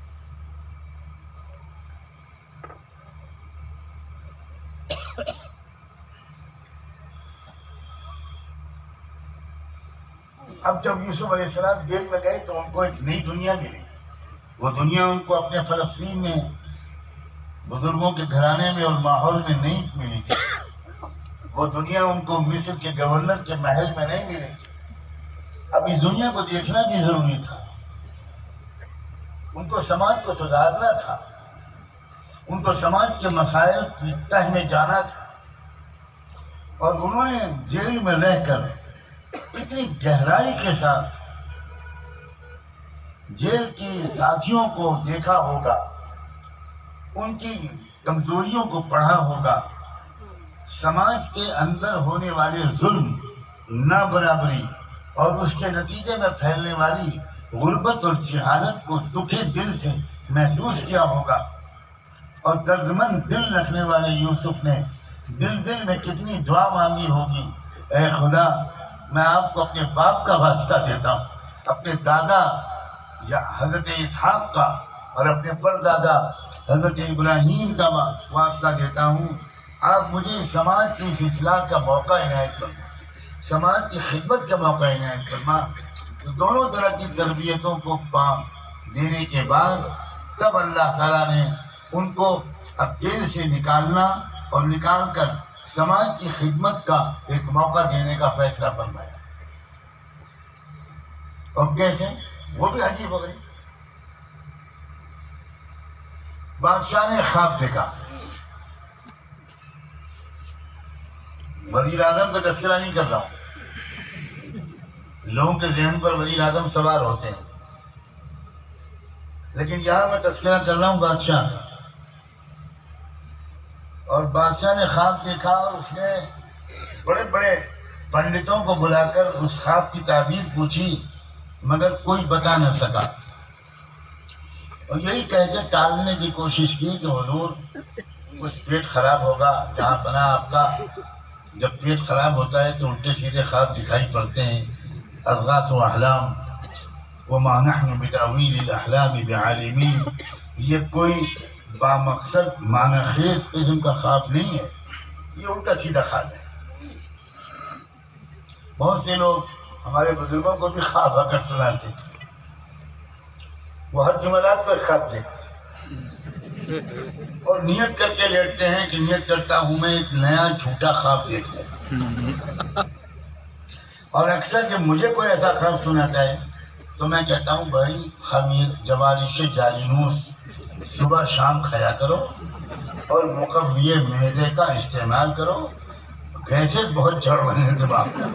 S1: اب جب یوسف علیہ السلام جیل میں گئے تو ان کو ایک نئی دنیا ملی۔ وہ دنیا ان کو اپنے فلسطین میں بزرگوں کے گھرانے میں اور ماحول میں نہیں ملی تھی، وہ دنیا ان کو مصر کے گورنر کے محل میں نہیں ملی تھی۔ اب اس دنیا کو دیکھنا بھی ضروری تھا، ان کو سماج کو سدھارنا تھا، ان کو سماج کے مسائل کی تہ میں جانا تھا، اور انہوں نے جیل میں رہ کر اتنی گہرائی کے ساتھ جیل کے ساتھیوں کو دیکھا ہوگا، ان کی کمزوریوں کو پڑھا ہوگا، سماج کے اندر ہونے والے ظلم، نابرابری اور اس کے نتیجے میں پھیلنے والی غربت اور جہالت کو دکھے دل سے محسوس کیا ہوگا، اور درزمند دل رکھنے والے یوسف نے دل دل میں کتنی دعا مانگی ہوگی، اے خدا میں آپ کو اپنے باپ کا واسطہ دیتا ہوں، اپنے دادا یا حضرت اسحاق کا اور اپنے پردادا حضرت ابراہیم کا واسطہ دیتا ہوں، آپ مجھے سماج کی اس اصلاح کا موقع عنایت فرما، سماج کی خدمت کا موقع عنایت فرما۔ دونوں طرح کی تربیتوں کو دینے کے بعد تب اللہ تعالیٰ نے ان کو اب جیل سے نکالنا اور نکال کر سماج کی خدمت کا ایک موقع دینے کا فیصلہ فرمایا۔ اور کیسے؟ وہ بھی عجیب ہو گئی۔ بادشاہ نے خواب دیکھا، وزیر اعظم کا تذکرہ نہیں کر رہا ہوں، لوگوں کے ذہن پر وزیر اعظم سوار ہوتے ہیں، لیکن یہاں میں تذکرہ کر رہا ہوں بادشاہ کا۔ اور بادشاہ نے خواب دیکھا اور اس نے بڑے بڑے پنڈتوں کو بلا کر اس خواب کی تعبیر پوچھی، مگر کوئی بتا نہ سکا، اور یہی کہہ کے ٹالنے کی کوشش کی کہ حضور کچھ پیٹ خراب ہوگا، جہاں بنا آپ کا جب پیٹ خراب ہوتا ہے تو الٹے سیدھے خواب دکھائی پڑتے ہیں، اضغاث و احلام، وما نحن بتاویل الاحلام بعالمین، یہ کوئی بامقصد معنی خیز قسم کا خواب نہیں ہے، یہ الٹا سیدھا خواب ہے۔ بہت سے لوگ ہمارے بزرگوں کو بھی خواب آ کر سناتے، وہ ہر جمعرات کو ایک خواب دیکھتے اور نیت کر کے لیٹتے ہیں کہ نیت کرتا ہوں میں ایک نیا جھوٹا خواب دیکھ لوں، اور اکثر جب مجھے کوئی ایسا خواب سناتا ہے تو میں کہتا ہوں بھائی خمیر جوارش جالینوس صبح شام کھایا کرو اور مقوی معدے کا استعمال کرو، گیسز بہت جڑ رہے ہیں دماغ میں۔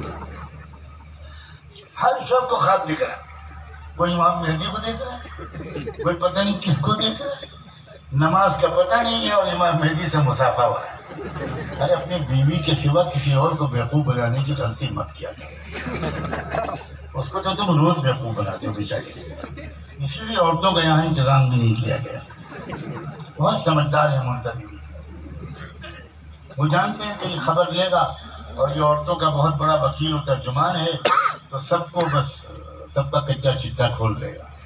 S1: ہر شخص کو خواب دکھ رہا ہے، کوئی امام مہدی کو دیکھ رہا ہے، کوئی پتہ نہیں کس کو دیکھ رہا ہے، نماز کا پتہ نہیں ہے اور امام مہدی سے مسافہ ہو رہا ہے۔ ارے اپنی بیوی کے سوا کسی اور کو بیوقوف بنانے کی غلطی مت کیا کرو، اس کو تو تم روز بیوقوف بناتے ہو بیچاری، اسی لیے عورتوں کا یہاں انتظام بھی نہیں کیا گیا۔ بہت سمجھدار ہے منتظر، وہ جانتے ہیں کہ یہ خبر لے گا اور یہ عورتوں کا بہت بڑا وکیل و ترجمان ہے تو سب کو بس سب کا کچا چٹا کھول دے گا۔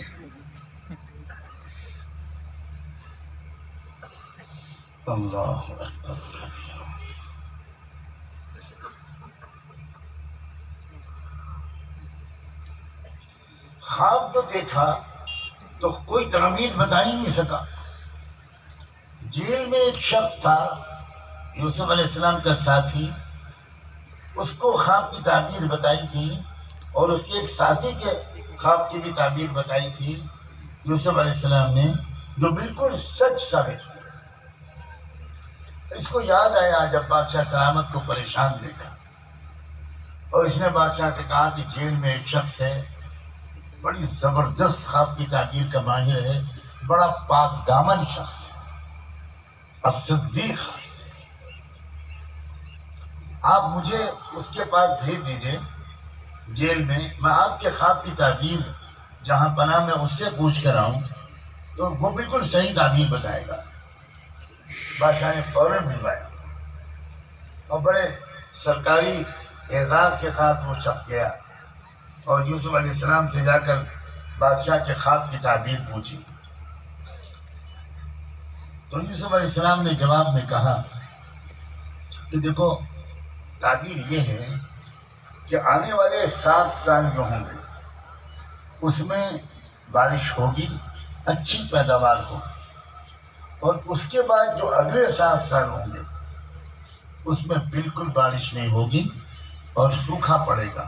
S1: اللہ اکبر۔ خواب تو دیکھا تو کوئی تعبیر بتا ہی نہیں سکا۔ جیل میں ایک شخص تھا یوسف علیہ السلام کا ساتھی، اس کو خواب کی تعبیر بتائی تھی اور اس کے ایک ساتھی کے خواب کی بھی تعبیر بتائی تھی یوسف علیہ السلام نے، جو بالکل سچ ثابت ہوئی۔ اس کو یاد آیا جب بادشاہ سلامت کو پریشان دیکھا، اور اس نے بادشاہ سے کہا کہ جیل میں ایک شخص ہے، بڑی زبردست خواب کی تعبیر کا ماہر ہے، بڑا پاک دامن شخص ہے، الصدیق، آپ مجھے اس کے پاس بھیج دیجئے جیل میں، میں آپ کے خواب کی تعبیر جہاں پناہ میں اس سے پوچھ کر آؤں تو وہ بالکل صحیح تعبیر بتائے گا۔ بادشاہ نے فوراً بھجوایا اور بڑے سرکاری اعزاز کے ساتھ وہ شخص گیا اور یوسف علیہ السلام سے جا کر بادشاہ کے خواب کی تعبیر پوچھی۔ تو یوسف علیہ السلام نے جواب میں کہا کہ دیکھو تعبیر یہ ہے کہ آنے والے سات سال جو ہوں گے اس میں بارش ہوگی، اچھی پیداوار ہوگی، اور اس کے بعد جو اگلے سات سال ہوں گے اس میں بالکل بارش نہیں ہوگی اور سوکھا پڑے گا۔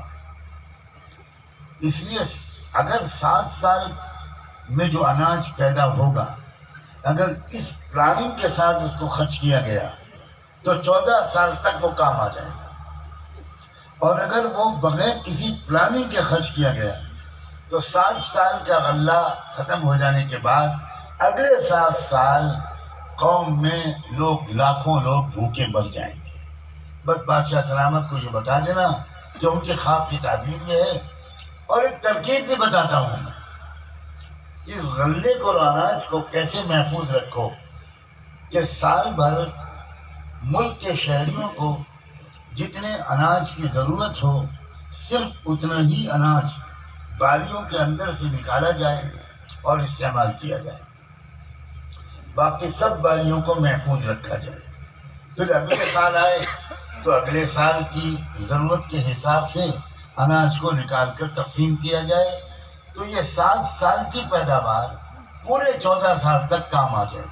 S1: اس لیے اگر سات سال میں جو اناج پیدا ہوگا اگر اس پلاننگ کے ساتھ اس کو خرچ کیا گیا تو چودہ سال تک وہ کام آ جائے گا، اور اگر وہ بغیر کسی پلاننگ کے خرچ کیا گیا تو سات سال کا غلہ ختم ہو جانے کے بعد اگلے سات سال قوم میں لوگ لاکھوں لوگ بھوکے مر جائیں گے۔ بس بادشاہ سلامت کو یہ بتا دینا کہ ان کے خواب کی تعبیر یہ ہے اور ایک ترکیب بھی بتاتا ہوں میں، اس غلے کو اور اناج کو کیسے محفوظ رکھو کہ سال بھر ملک کے شہریوں کو جتنے اناج کی ضرورت ہو صرف اتنا ہی اناج بالیوں کے اندر سے نکالا جائے اور استعمال کیا جائے، باقی سب بالیوں کو محفوظ رکھا جائے۔ پھر اگلے سال آئے تو اگلے سال کی ضرورت کے حساب سے اناج کو نکال کر تقسیم کیا جائے، تو یہ سات سال کی پیداوار پورے چودہ سال تک کام آ جائے۔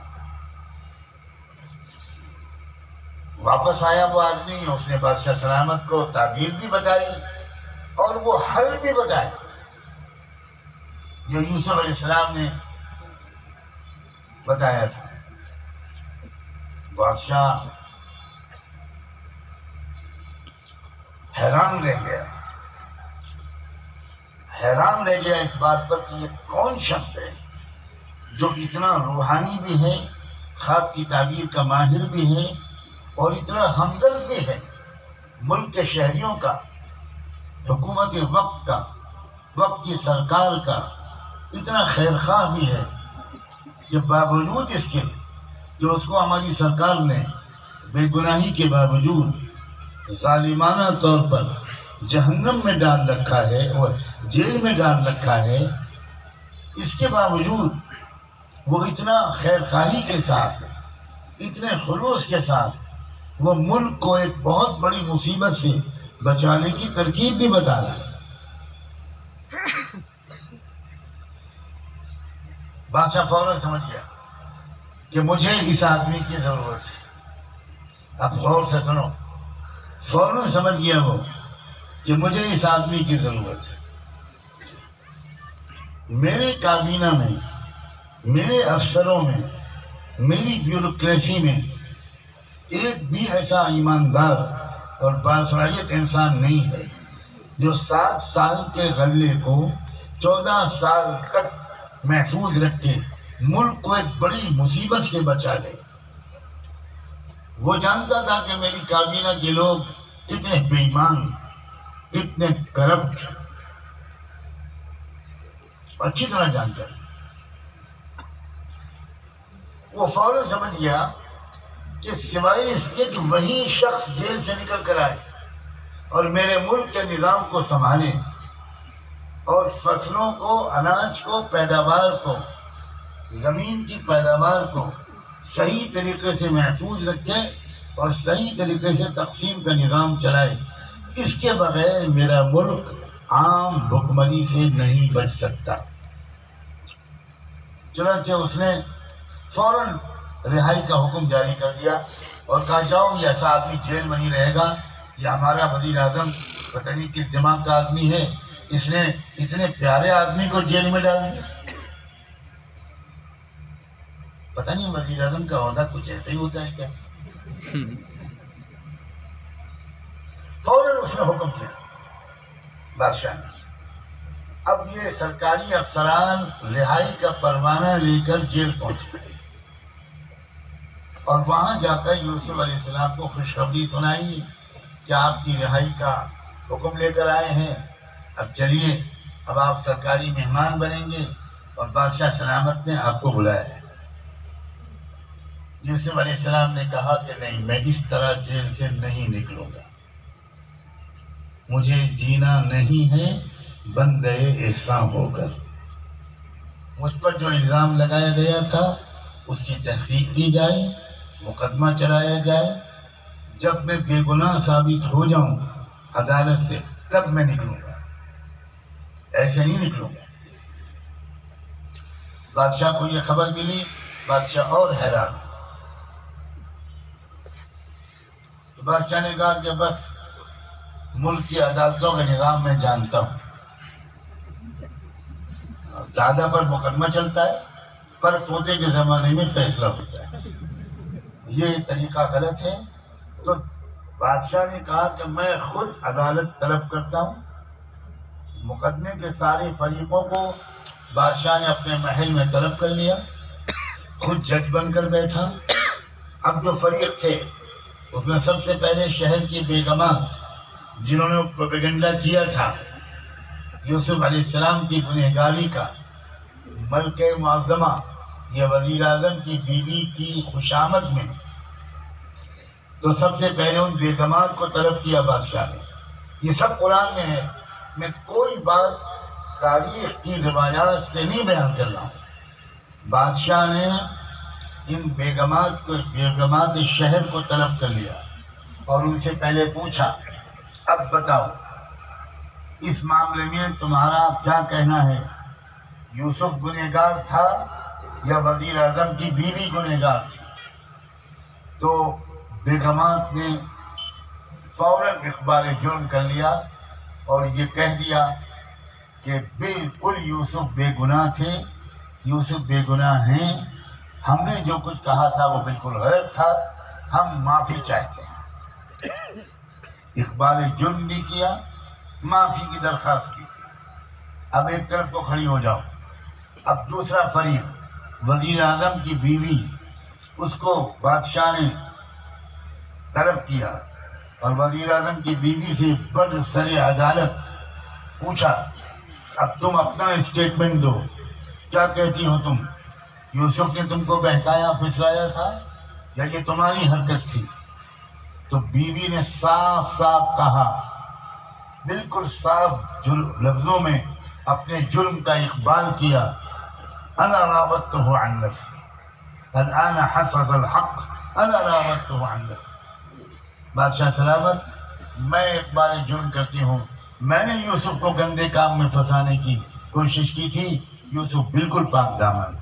S1: واپس آیا وہ آدمی، اس نے بادشاہ سلامت کو تعبیر بھی بتائی اور وہ حل بھی بتایا جو یوسف علیہ السلام نے بتایا تھا۔ بادشاہ حیران رہ گیا حیران رہ گیا اس بات پر کہ یہ کون شخص ہے جو اتنا روحانی بھی ہے، خواب کی تعبیر کا ماہر بھی ہے اور اتنا ہمدرد بھی ہے، ملک کے شہریوں کا، حکومت وقت کا، وقت کی سرکار کا اتنا خیر خواہ بھی ہے کہ باوجود اس کے کہ اس کو ہماری سرکار نے بے گناہی کے باوجود ظالمانہ طور پر جہنم میں ڈال رکھا ہے اور جیل میں ڈال رکھا ہے، اس کے باوجود وہ اتنا خیر خواہی کے ساتھ، اتنے خلوص کے ساتھ وہ ملک کو ایک بہت بڑی مصیبت سے بچانے کی ترکیب بھی بتا رہا ہے۔ بادشاہ فوراً سمجھ گیا کہ مجھے اس آدمی کی ضرورت ہے۔ اب غور سے سنو، فوراً سمجھ گیا وہ کہ مجھے اس آدمی کی ضرورت ہے۔ میرے کابینہ میں، میرے افسروں میں، میری بیوروکریسی میں ایک بھی ایسا ایماندار اور باصلاحیت انسان نہیں ہے جو سات سال کے غلے کو چودہ سال تک محفوظ رکھ کے ملک کو ایک بڑی مصیبت سے بچا لے۔ وہ جانتا تھا کہ میری کابینہ کے لوگ کتنے بے ایمان، کتنے کرپٹ، اچھی طرح جانتا ہے۔ وہ فوراً سمجھ گیا کہ سوائے اس کے کہ وہی شخص جیل سے نکل کر آئے اور میرے ملک کے نظام کو سنبھالے اور فصلوں کو، اناج کو، پیداوار کو، زمین کی پیداوار کو صحیح طریقے سے محفوظ رکھے اور صحیح طریقے سے تقسیم کا نظام چلائے، اس کے بغیر میرا ملک عام بھکمری سے نہیں بچ سکتا۔ چنانچہ اس نے فوراً رہائی کا حکم جاری کر دیا اور کہا جاؤ یہ ایسا آدمی جیل میں نہیں رہے گا، یہ ہمارا وزیر اعظم پتہ نہیں کس دماغ کا آدمی ہے، اس نے اتنے پیارے آدمی کو جیل میں ڈال دیا۔ پتہ نہیں وزیر اعظم کا عہدہ کچھ ایسے ہی ہوتا ہے کیا؟ فوراً اس نے حکم کیا بادشاہ نے۔ اب یہ سرکاری افسران رہائی کا پروانہ لے کر جیل پہنچے اور وہاں جا کر یوسف علیہ السلام کو خوشخبری سنائی کہ آپ کی رہائی کا حکم لے کر آئے ہیں، اب چلیے، اب آپ سرکاری مہمان بنیں گے اور بادشاہ سلامت نے آپ کو بلایا ہے۔ یوسف علیہ السلام نے کہا کہ نہیں، میں اس طرح جیل سے نہیں نکلوں گا، مجھے جینا نہیں ہے بندے احسان ہو کر۔ مجھ پر جو الزام لگایا گیا تھا اس کی تحقیق کی جائے، مقدمہ چلایا جائے، جب میں بے گناہ ثابت ہو جاؤں عدالت سے تب میں نکلوں گا، ایسے نہیں نکلوں گا۔ بادشاہ کو یہ خبر ملی، بادشاہ اور حیران۔ تو بادشاہ نے کہا کہ بس ملک کی عدالتوں کا نظام میں جانتا ہوں، دادا پر مقدمہ چلتا ہے، پر پوتے کے زمانے میں فیصلہ ہوتا ہے، یہ طریقہ غلط ہے۔ تو بادشاہ نے کہا کہ میں خود عدالت طلب کرتا ہوں۔ مقدمے کے سارے فریقوں کو بادشاہ نے اپنے محل میں طلب کر لیا، خود جج بن کر بیٹھا۔ اب جو فریق تھے اس میں سب سے پہلے شہر کی بیگمات جنہوں نے پروپیگنڈا کیا تھا یوسف علیہ السلام کی گنہگاری کا ملکہ معظمہ یا وزیر اعظم کی بیوی کی خوشامد میں تو سب سے پہلے ان بیگمات کو طلب کیا بادشاہ نے. یہ سب قرآن میں ہے، میں کوئی بات تاریخ کی روایات سے نہیں بیان کر رہا ہوں. بادشاہ نے ان بیگمات کو بیگمات شہر کو طلب کر لیا اور ان سے پہلے پوچھا، اب بتاؤ اس معاملے میں تمہارا کیا کہنا ہے؟ یوسف گنہگار تھا یا وزیر اعظم کی بیوی گنہگار تھی؟ تو بیگمات نے فوراً اقبال جرم کر لیا اور یہ کہہ دیا کہ بالکل یوسف بے گناہ تھے، یوسف بے گناہ ہیں، ہم نے جو کچھ کہا تھا وہ بالکل غلط تھا، ہم معافی چاہتے ہیں. اقبال جرم بھی کیا، معافی کی درخواست کی. اب ایک طرف کو کھڑی ہو جاؤ. اب دوسرا فریق وزیر اعظم کی بیوی، اس کو بادشاہ نے طلب کیا اور وزیر اعظم کی بیوی سے بر سر عدالت پوچھا، اب تم اپنا اسٹیٹمنٹ دو، کیا کہتی ہو تم؟ یوسف نے تم کو بہکایا پھسلایا تھا یا یہ تمہاری حرکت تھی؟ تو بیوی نے صاف صاف کہا، بالکل صاف لفظوں میں اپنے جرم کا اقبال کیا، انا راودته عن نفسي الان حصل الحق انا راودته عن نفسي. بادشاہ سلامت، میں اقبال جرم کرتی ہوں، میں نے یوسف کو گندے کام میں پھنسانے کی کوشش کی تھی، یوسف بالکل پاک دامن.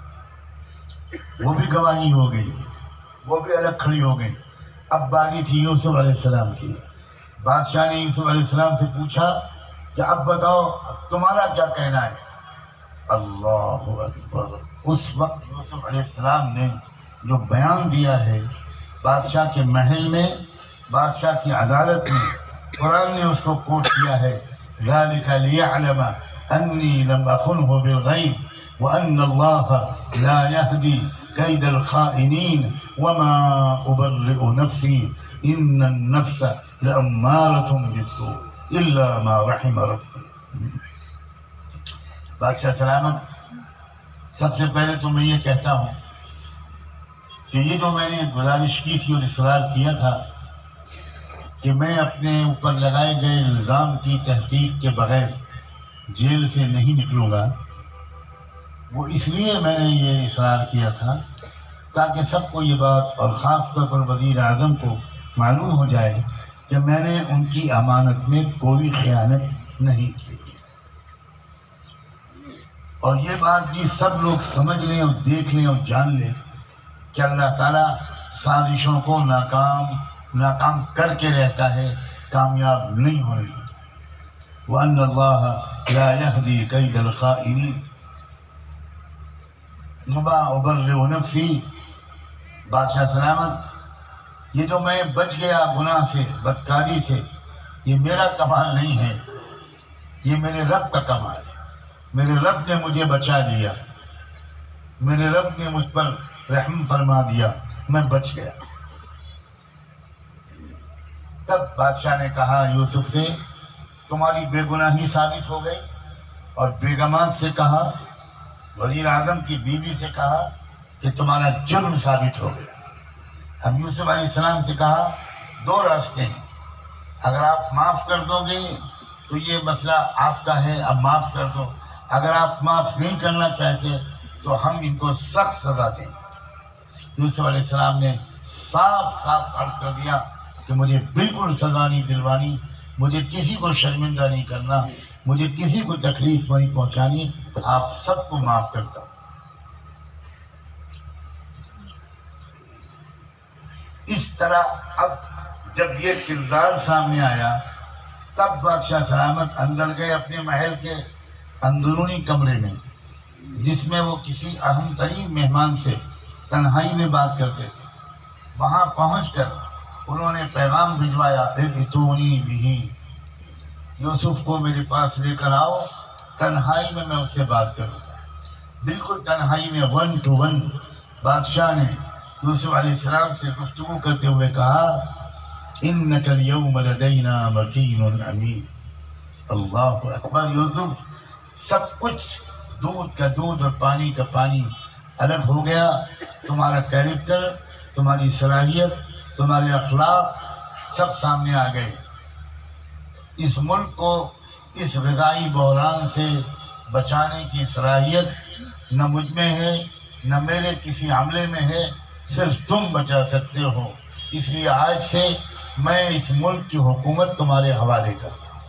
S1: وہ بھی گواہی ہو گئی، وہ بھی الگ کھڑی ہو گئی. اب باری تھی یوسف علیہ السلام کی. بادشاہ نے یوسف علیہ السلام سے پوچھا کہ اب بتاؤ تمہارا کیا کہنا ہے؟ اللہ اکبر. اس وقت یوسف علیہ السلام نے جو بیان دیا ہے بادشاہ کے محل میں، بادشاہ کی عدالت میں، قرآن نے اس کو کوٹ کیا ہے، ذَلِكَ لِيَعْلَمَ أَنِّي لَمْ أَخُنْهُ بِالْغَيْبِ وَأَنَّ اللَّهَ لَا يَهْدِي كَيْدَ الْخَائِنِينَ وَمَا أُبَرِّئُ نَفْسِي إِنَّ النَّفْسَ لَأَمَّارَةٌ بِالسُّوءِ إِلَّا مَا رَحِمَ رَبِّي. بادشاہ سلامت، سب سے پہلے تو میں یہ کہتا ہوں کہ یہ جو میں نے گزارش کی تھی اور اصرار کیا تھا کہ میں اپنے اوپر لگائے گئے الزام کی تحقیق کے بغیر جیل سے نہیں نکلوں گا، وہ اس لیے میں نے یہ اصرار کیا تھا تاکہ سب کو یہ بات اور خاص طور پر وزیر اعظم کو معلوم ہو جائے کہ میں نے ان کی امانت میں کوئی خیانت نہیں کی. اور یہ بات بھی سب لوگ سمجھ لیں اور دیکھ لیں اور جان لیں کہ اللہ تعالیٰ سازشوں کو ناکام ناکام کر کے رہتا ہے، کامیاب نہیں ہونے دیتا. وَأَنَّ اللَّهَ لَا يَهْدِي كَيْدَ الْخَائِنِينَ وَمَا أُبَرِّئُ نَفْسِي. بادشاہ سلامت، یہ جو میں بچ گیا گناہ سے، بدکاری سے، یہ میرا کمال نہیں ہے، یہ میرے رب کا کمال ہے. میرے رب نے مجھے بچا دیا، میرے رب نے مجھ پر رحم فرما دیا، میں بچ گیا. تب بادشاہ نے کہا یوسف سے، تمہاری بے گناہی ثابت ہو گئی. اور بیگمات سے کہا، وزیر اعظم کی بیوی سے کہا کہ تمہارا جرم ثابت ہو گیا. اب یوسف علیہ السلام سے کہا دو راستے ہیں، اگر آپ معاف کر دو گے تو یہ مسئلہ آپ کا ہے، اب معاف کر دو. اگر آپ معاف نہیں کرنا چاہتے تو ہم ان کو سخت سزا دیں. یوسف علیہ السلام نے صاف صاف عرض کر دیا کہ مجھے بالکل سزا نہیں دلوانی، مجھے کسی کو شرمندہ نہیں کرنا، مجھے کسی کو تکلیف نہیں پہنچانی، آپ سب کو معاف کرتا ہوں. اس طرح اب جب یہ کردار سامنے آیا تب بادشاہ سلامت اندر گئے اپنے محل کے اندرونی کمرے میں، جس میں وہ کسی اہم ترین مہمان سے تنہائی میں بات کرتے تھے. وہاں پہنچ کر انہوں نے پیغام بھجوایا، ائتونی بہ، یوسف کو میرے پاس لے کر آؤ، تنہائی میں میں اس سے بات کروں گا. بالکل تنہائی میں ون ٹو ون بادشاہ نے یوسف علیہ السلام سے گفتگو کرتے ہوئے کہا، انک اليوم لدینا مکین امین. اللہ اکبر. یوسف سب کچھ دودھ کا دودھ اور پانی کا پانی الگ ہو گیا. تمہارا کیریکٹر، تمہاری صلاحیت، تمہارے اخلاق سب سامنے آ گئے. اس ملک کو اس غذائی بحران سے بچانے کی صلاحیت نہ مجھ میں ہے، نہ میرے کسی عملے میں ہے، صرف تم بچا سکتے ہو. اس لیے آج سے میں اس ملک کی حکومت تمہارے حوالے کرتا ہوں.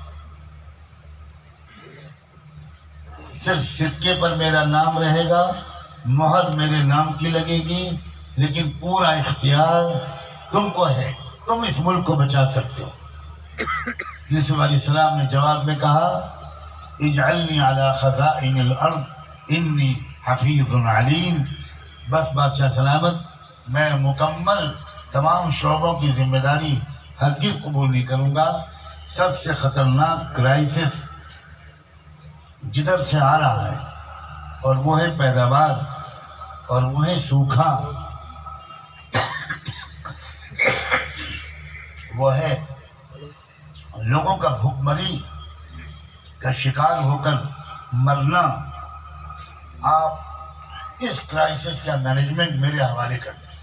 S1: صرف سکے پر میرا نام رہے گا، مہر میرے نام کی لگے گی، لیکن پورا اختیار تم کو ہے. تم اس ملک کو بچا سکتے ہو. یوسف علیہ السلام نے جواب میں کہا اجعلنی علی خزائن الارض انی حفیظ علیم. بس بادشاہ سلامت، میں مکمل تمام شعبوں کی ذمہ داری ہرگز قبول نہیں کروں گا. سب سے خطرناک کرائسس جدھر سے آ رہا ہے اور وہ ہے پیداوار اور وہ ہے سوکھا، وہ ہے لوگوں کا بھوک مری کا شکار ہو کر مرنا. آپ اس کرائسس کا مینجمنٹ میرے حوالے کر دیں.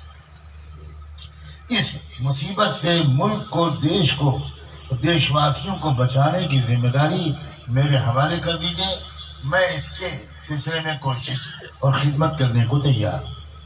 S1: اس مصیبت سے ملک کو، دیش کو، دیش واسیوں کو بچانے کی ذمہ داری میرے حوالے کر دیجیے. میں اس کے سلسلے میں کوشش اور خدمت کرنے کو تیار.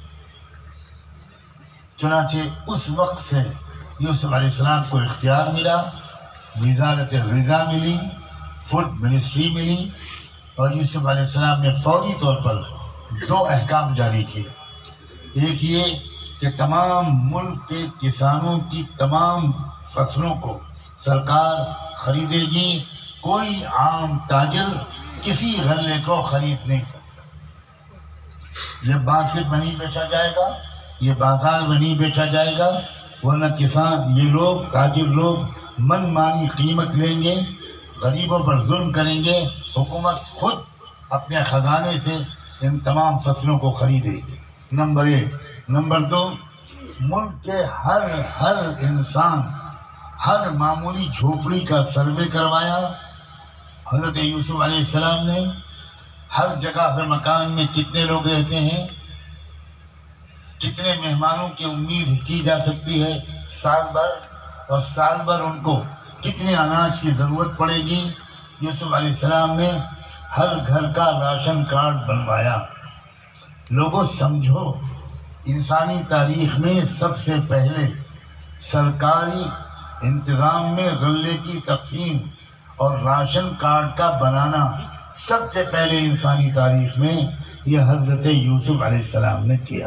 S1: چنانچہ اس وقت سے یوسف علیہ السلام کو اختیار ملا، وزارت غذا ملی، فوڈ منسٹری ملی، اور یوسف علیہ السلام نے فوری طور پر دو احکام جاری کیے. ایک یہ کہ تمام ملک کے کسانوں کی تمام فصلوں کو سرکار خریدے گی. کوئی عام تاجر کسی غلے کو خرید نہیں سکتا. یہ مارکیٹ میں نہیں بیچا جائے گا، یہ بازار میں نہیں بیچا جائے گا، ورنہ کسان یہ لوگ تاجر لوگ من مانی قیمت لیں گے، غریبوں پر ظلم کریں گے. حکومت خود اپنے خزانے سے ان تمام فصلوں کو خریدے گی. نمبر ایک. نمبر دو، ملک کے ہر ہر انسان، ہر معمولی جھوپڑی کا سروے کروایا. حضرت یوسف علیہ السلام نے ہر جگہ، ہر مکان میں کتنے لوگ رہتے ہیں، کتنے مہمانوں کی امید کی جا سکتی ہے سال بھر، اور سال بھر ان کو کتنے اناج کی ضرورت پڑے گی. یوسف علیہ السلام نے ہر گھر کا راشن کارڈ بنوایا. لوگوں سمجھو، انسانی تاریخ میں سب سے پہلے سرکاری انتظام میں غلے کی تقسیم اور راشن کارڈ کا بنانا سب سے پہلے انسانی تاریخ میں یہ حضرت یوسف علیہ السلام نے کیا.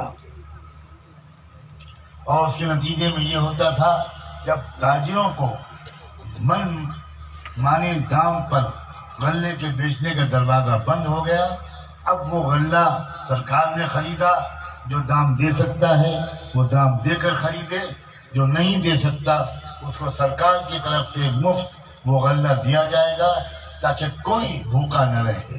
S1: اور اس کے نتیجے میں یہ ہوتا تھا، جب تاجروں کو من مانے دام پر غلے کے بیچنے کا دروازہ بند ہو گیا، اب وہ غلہ سرکار نے خریدا. جو دام دے سکتا ہے وہ دام دے کر خریدے، جو نہیں دے سکتا اس کو سرکار کی طرف سے مفت وہ غلہ دیا جائے گا تاکہ کوئی بھوکا نہ رہے.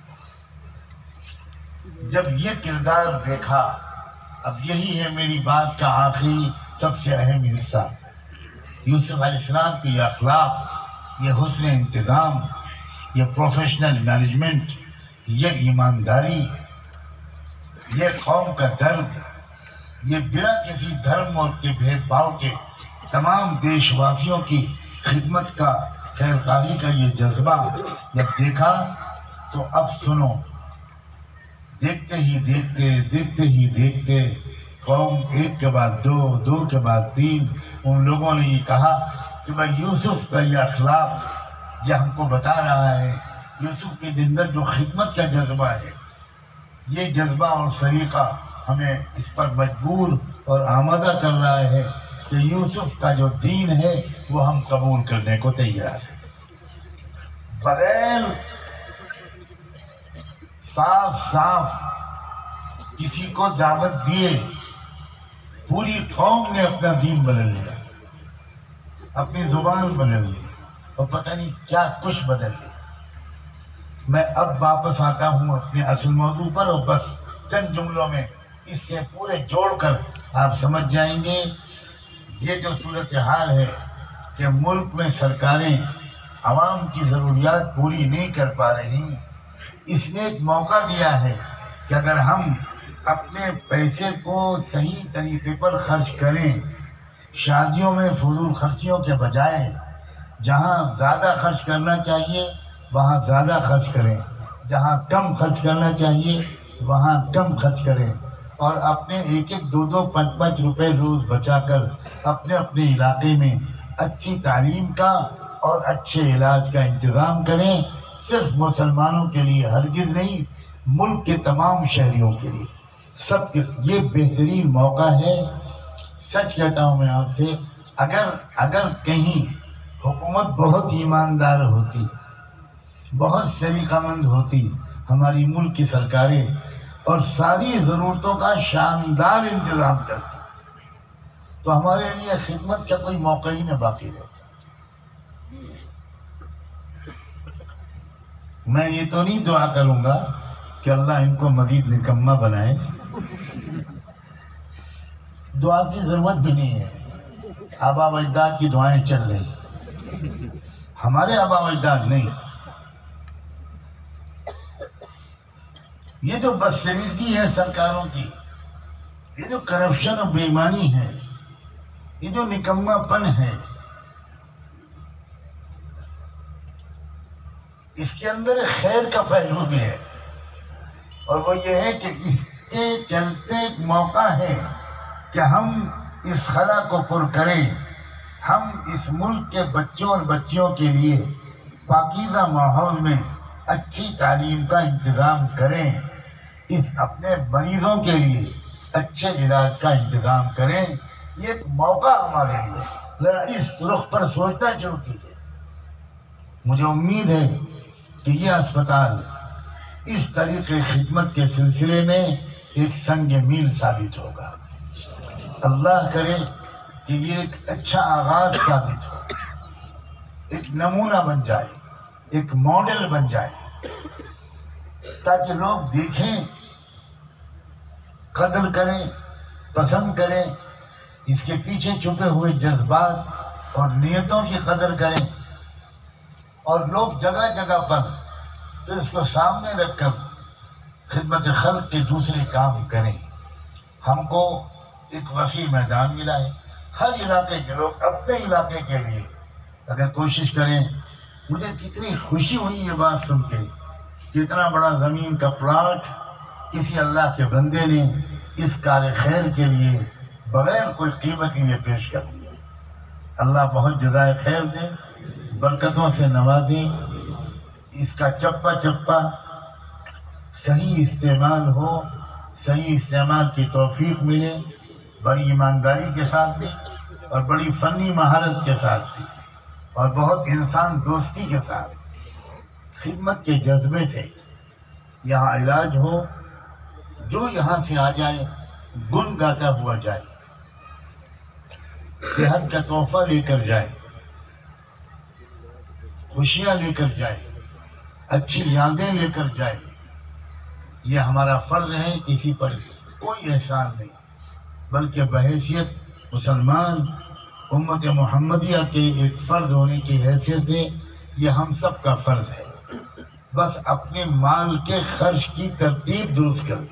S1: جب یہ کردار دیکھا، اب یہی ہے میری بات کا آخری سب سے اہم حصہ. یوسف علیہ السلام کی یہ اخلاق، یہ حسن انتظام، یہ پروفیشنل مینجمنٹ، یہ ایمانداری، یہ قوم کا درد، یہ بنا کسی دھرم اور کے بھید بھاؤ کے تمام دیش واسیوں کی خدمت کا، خیر خواہی کا یہ جذبہ جب دیکھا تو اب سنو، دیکھتے ہی دیکھتے دیکھتے ہی دیکھتے قوم ایک کے بعد دو، دو کے بعد تین، ان لوگوں نے یہ کہا کہ بھائی یوسف کا یہ اخلاق یہ ہم کو بتا رہا ہے، یوسف کے اندر جو خدمت کا جذبہ ہے، یہ جذبہ اور سلیقہ ہمیں اس پر مجبور اور آمادہ کر رہا ہے کہ یوسف کا جو دین ہے وہ ہم قبول کرنے کو تیار ہیں. بغیر صاف صاف کسی کو دعوت دیے پوری قوم نے اپنا دین بدل لیا، اپنی زبان بدل لی، اور پتہ نہیں کیا کچھ بدل لیا. میں اب واپس آتا ہوں اپنے اصل موضوع پر، اور بس چند جملوں میں اس سے پورے جوڑ کر آپ سمجھ جائیں گے. یہ جو صورتحال ہے کہ ملک میں سرکاریں عوام کی ضروریات پوری نہیں کر پا رہی، اس نے ایک موقع دیا ہے کہ اگر ہم اپنے پیسے کو صحیح طریقے پر خرچ کریں، شادیوں میں فضول خرچیوں کے بجائے جہاں زیادہ خرچ کرنا چاہیے وہاں زیادہ خرچ کریں، جہاں کم خرچ کرنا چاہیے وہاں کم خرچ کریں، اور اپنے ایک ایک دو دو پانچ پانچ روپے روز بچا کر اپنے اپنے علاقے میں اچھی تعلیم کا اور اچھے علاج کا انتظام کریں، صرف مسلمانوں کے لیے ہرگز نہیں، ملک کے تمام شہریوں کے لیے، سب کے یہ بہترین موقع ہے۔ سچ کہتا ہوں میں آپ سے، اگر اگر کہیں حکومت بہت ایماندار ہوتی، بہت سلیقہ مند ہوتی، ہماری ملک کی سرکاریں، اور ساری ضرورتوں کا شاندار انتظام کرتی، تو ہمارے لیے خدمت کا کوئی موقع ہی نہ باقی رہتا۔ میں یہ تو نہیں دعا کروں گا کہ اللہ ان کو مزید نکمہ بنائے، دعا کی ضرورت بھی نہیں ہے، آبا و اجداد کی دعائیں چل رہی، ہمارے آبا و اجداد نہیں۔ یہ جو بدسلیقی ہے سرکاروں کی، یہ جو کرپشن اور بے ایمانی ہے، یہ جو نکما پن ہے، اس کے اندر ایک خیر کا پہلو بھی ہے، اور وہ یہ ہے کہ اس کے چلتے ایک موقع ہے کہ ہم اس خلا کو پر کریں، ہم اس ملک کے بچوں اور بچیوں کے لیے پاکیزہ ماحول میں اچھی تعلیم کا انتظام کریں، اس اپنے مریضوں کے لیے اچھے علاج کا انتظام کریں۔ یہ ایک موقع ہمارے لیے، ذرا اس رخ پر سوچنا شروع کیجیے۔ مجھے امید ہے کہ یہ اسپتال اس طریقے خدمت کے سلسلے میں ایک سنگ میل ثابت ہوگا۔ اللہ کرے کہ یہ ایک اچھا آغاز ثابت ہو، ایک نمونہ بن جائے، ایک ماڈل بن جائے، تاکہ لوگ دیکھیں، قدر کریں، پسند کریں، اس کے پیچھے چھپے ہوئے جذبات اور نیتوں کی قدر کریں، اور لوگ جگہ جگہ پر پھر اس کو سامنے رکھ کر خدمت خلق کے دوسرے کام کریں۔ ہم کو ایک وسیع میدان ملا ہے، ہر علاقے کے لوگ اپنے علاقے کے لیے اگر کوشش کریں۔ مجھے کتنی خوشی ہوئی یہ بات سن کے کہ اتنا بڑا زمین کا پلاٹ کسی اللہ کے بندے نے اس کار خیر کے لیے بغیر کوئی قیمت لیے پیش کر دیا۔ اللہ بہت جزائے خیر دے، برکتوں سے نوازے، اس کا چپا چپا صحیح استعمال ہو، صحیح استعمال کی توفیق ملے، بڑی ایمانداری کے ساتھ بھی اور بڑی فنی مہارت کے ساتھ بھی، اور بہت انسان دوستی کے ساتھ خدمت کے جذبے سے یہاں علاج ہو، جو یہاں سے آ جائے گن گاتا ہوا جائے، صحت کا تحفہ لے کر جائے، خوشیاں لے کر جائے، اچھی یادیں لے کر جائے۔ یہ ہمارا فرض ہے، کسی پر کوئی احسان نہیں، بلکہ بحیثیت مسلمان امت محمدیہ کے ایک فرد ہونے کی حیثیت سے یہ ہم سب کا فرض ہے۔ بس اپنے مال کے خرچ کی ترتیب درست کریں۔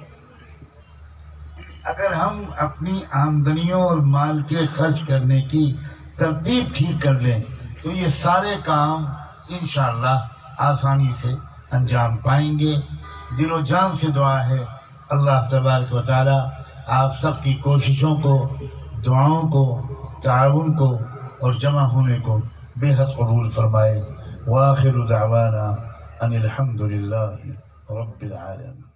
S1: اگر ہم اپنی آمدنیوں اور مال کے خرچ کرنے کی ترتیب ٹھیک کر لیں تو یہ سارے کام انشاءاللہ آسانی سے انجام پائیں گے۔ دل و جان سے دعا ہے اللہ تبارک و تعالی آپ سب کی کوششوں کو، دعاؤں کو، تعاون کو اور جمع ہونے کو بے حد قبول فرمائے۔ وآخر دعوانا ان الحمد للہ رب العالمین۔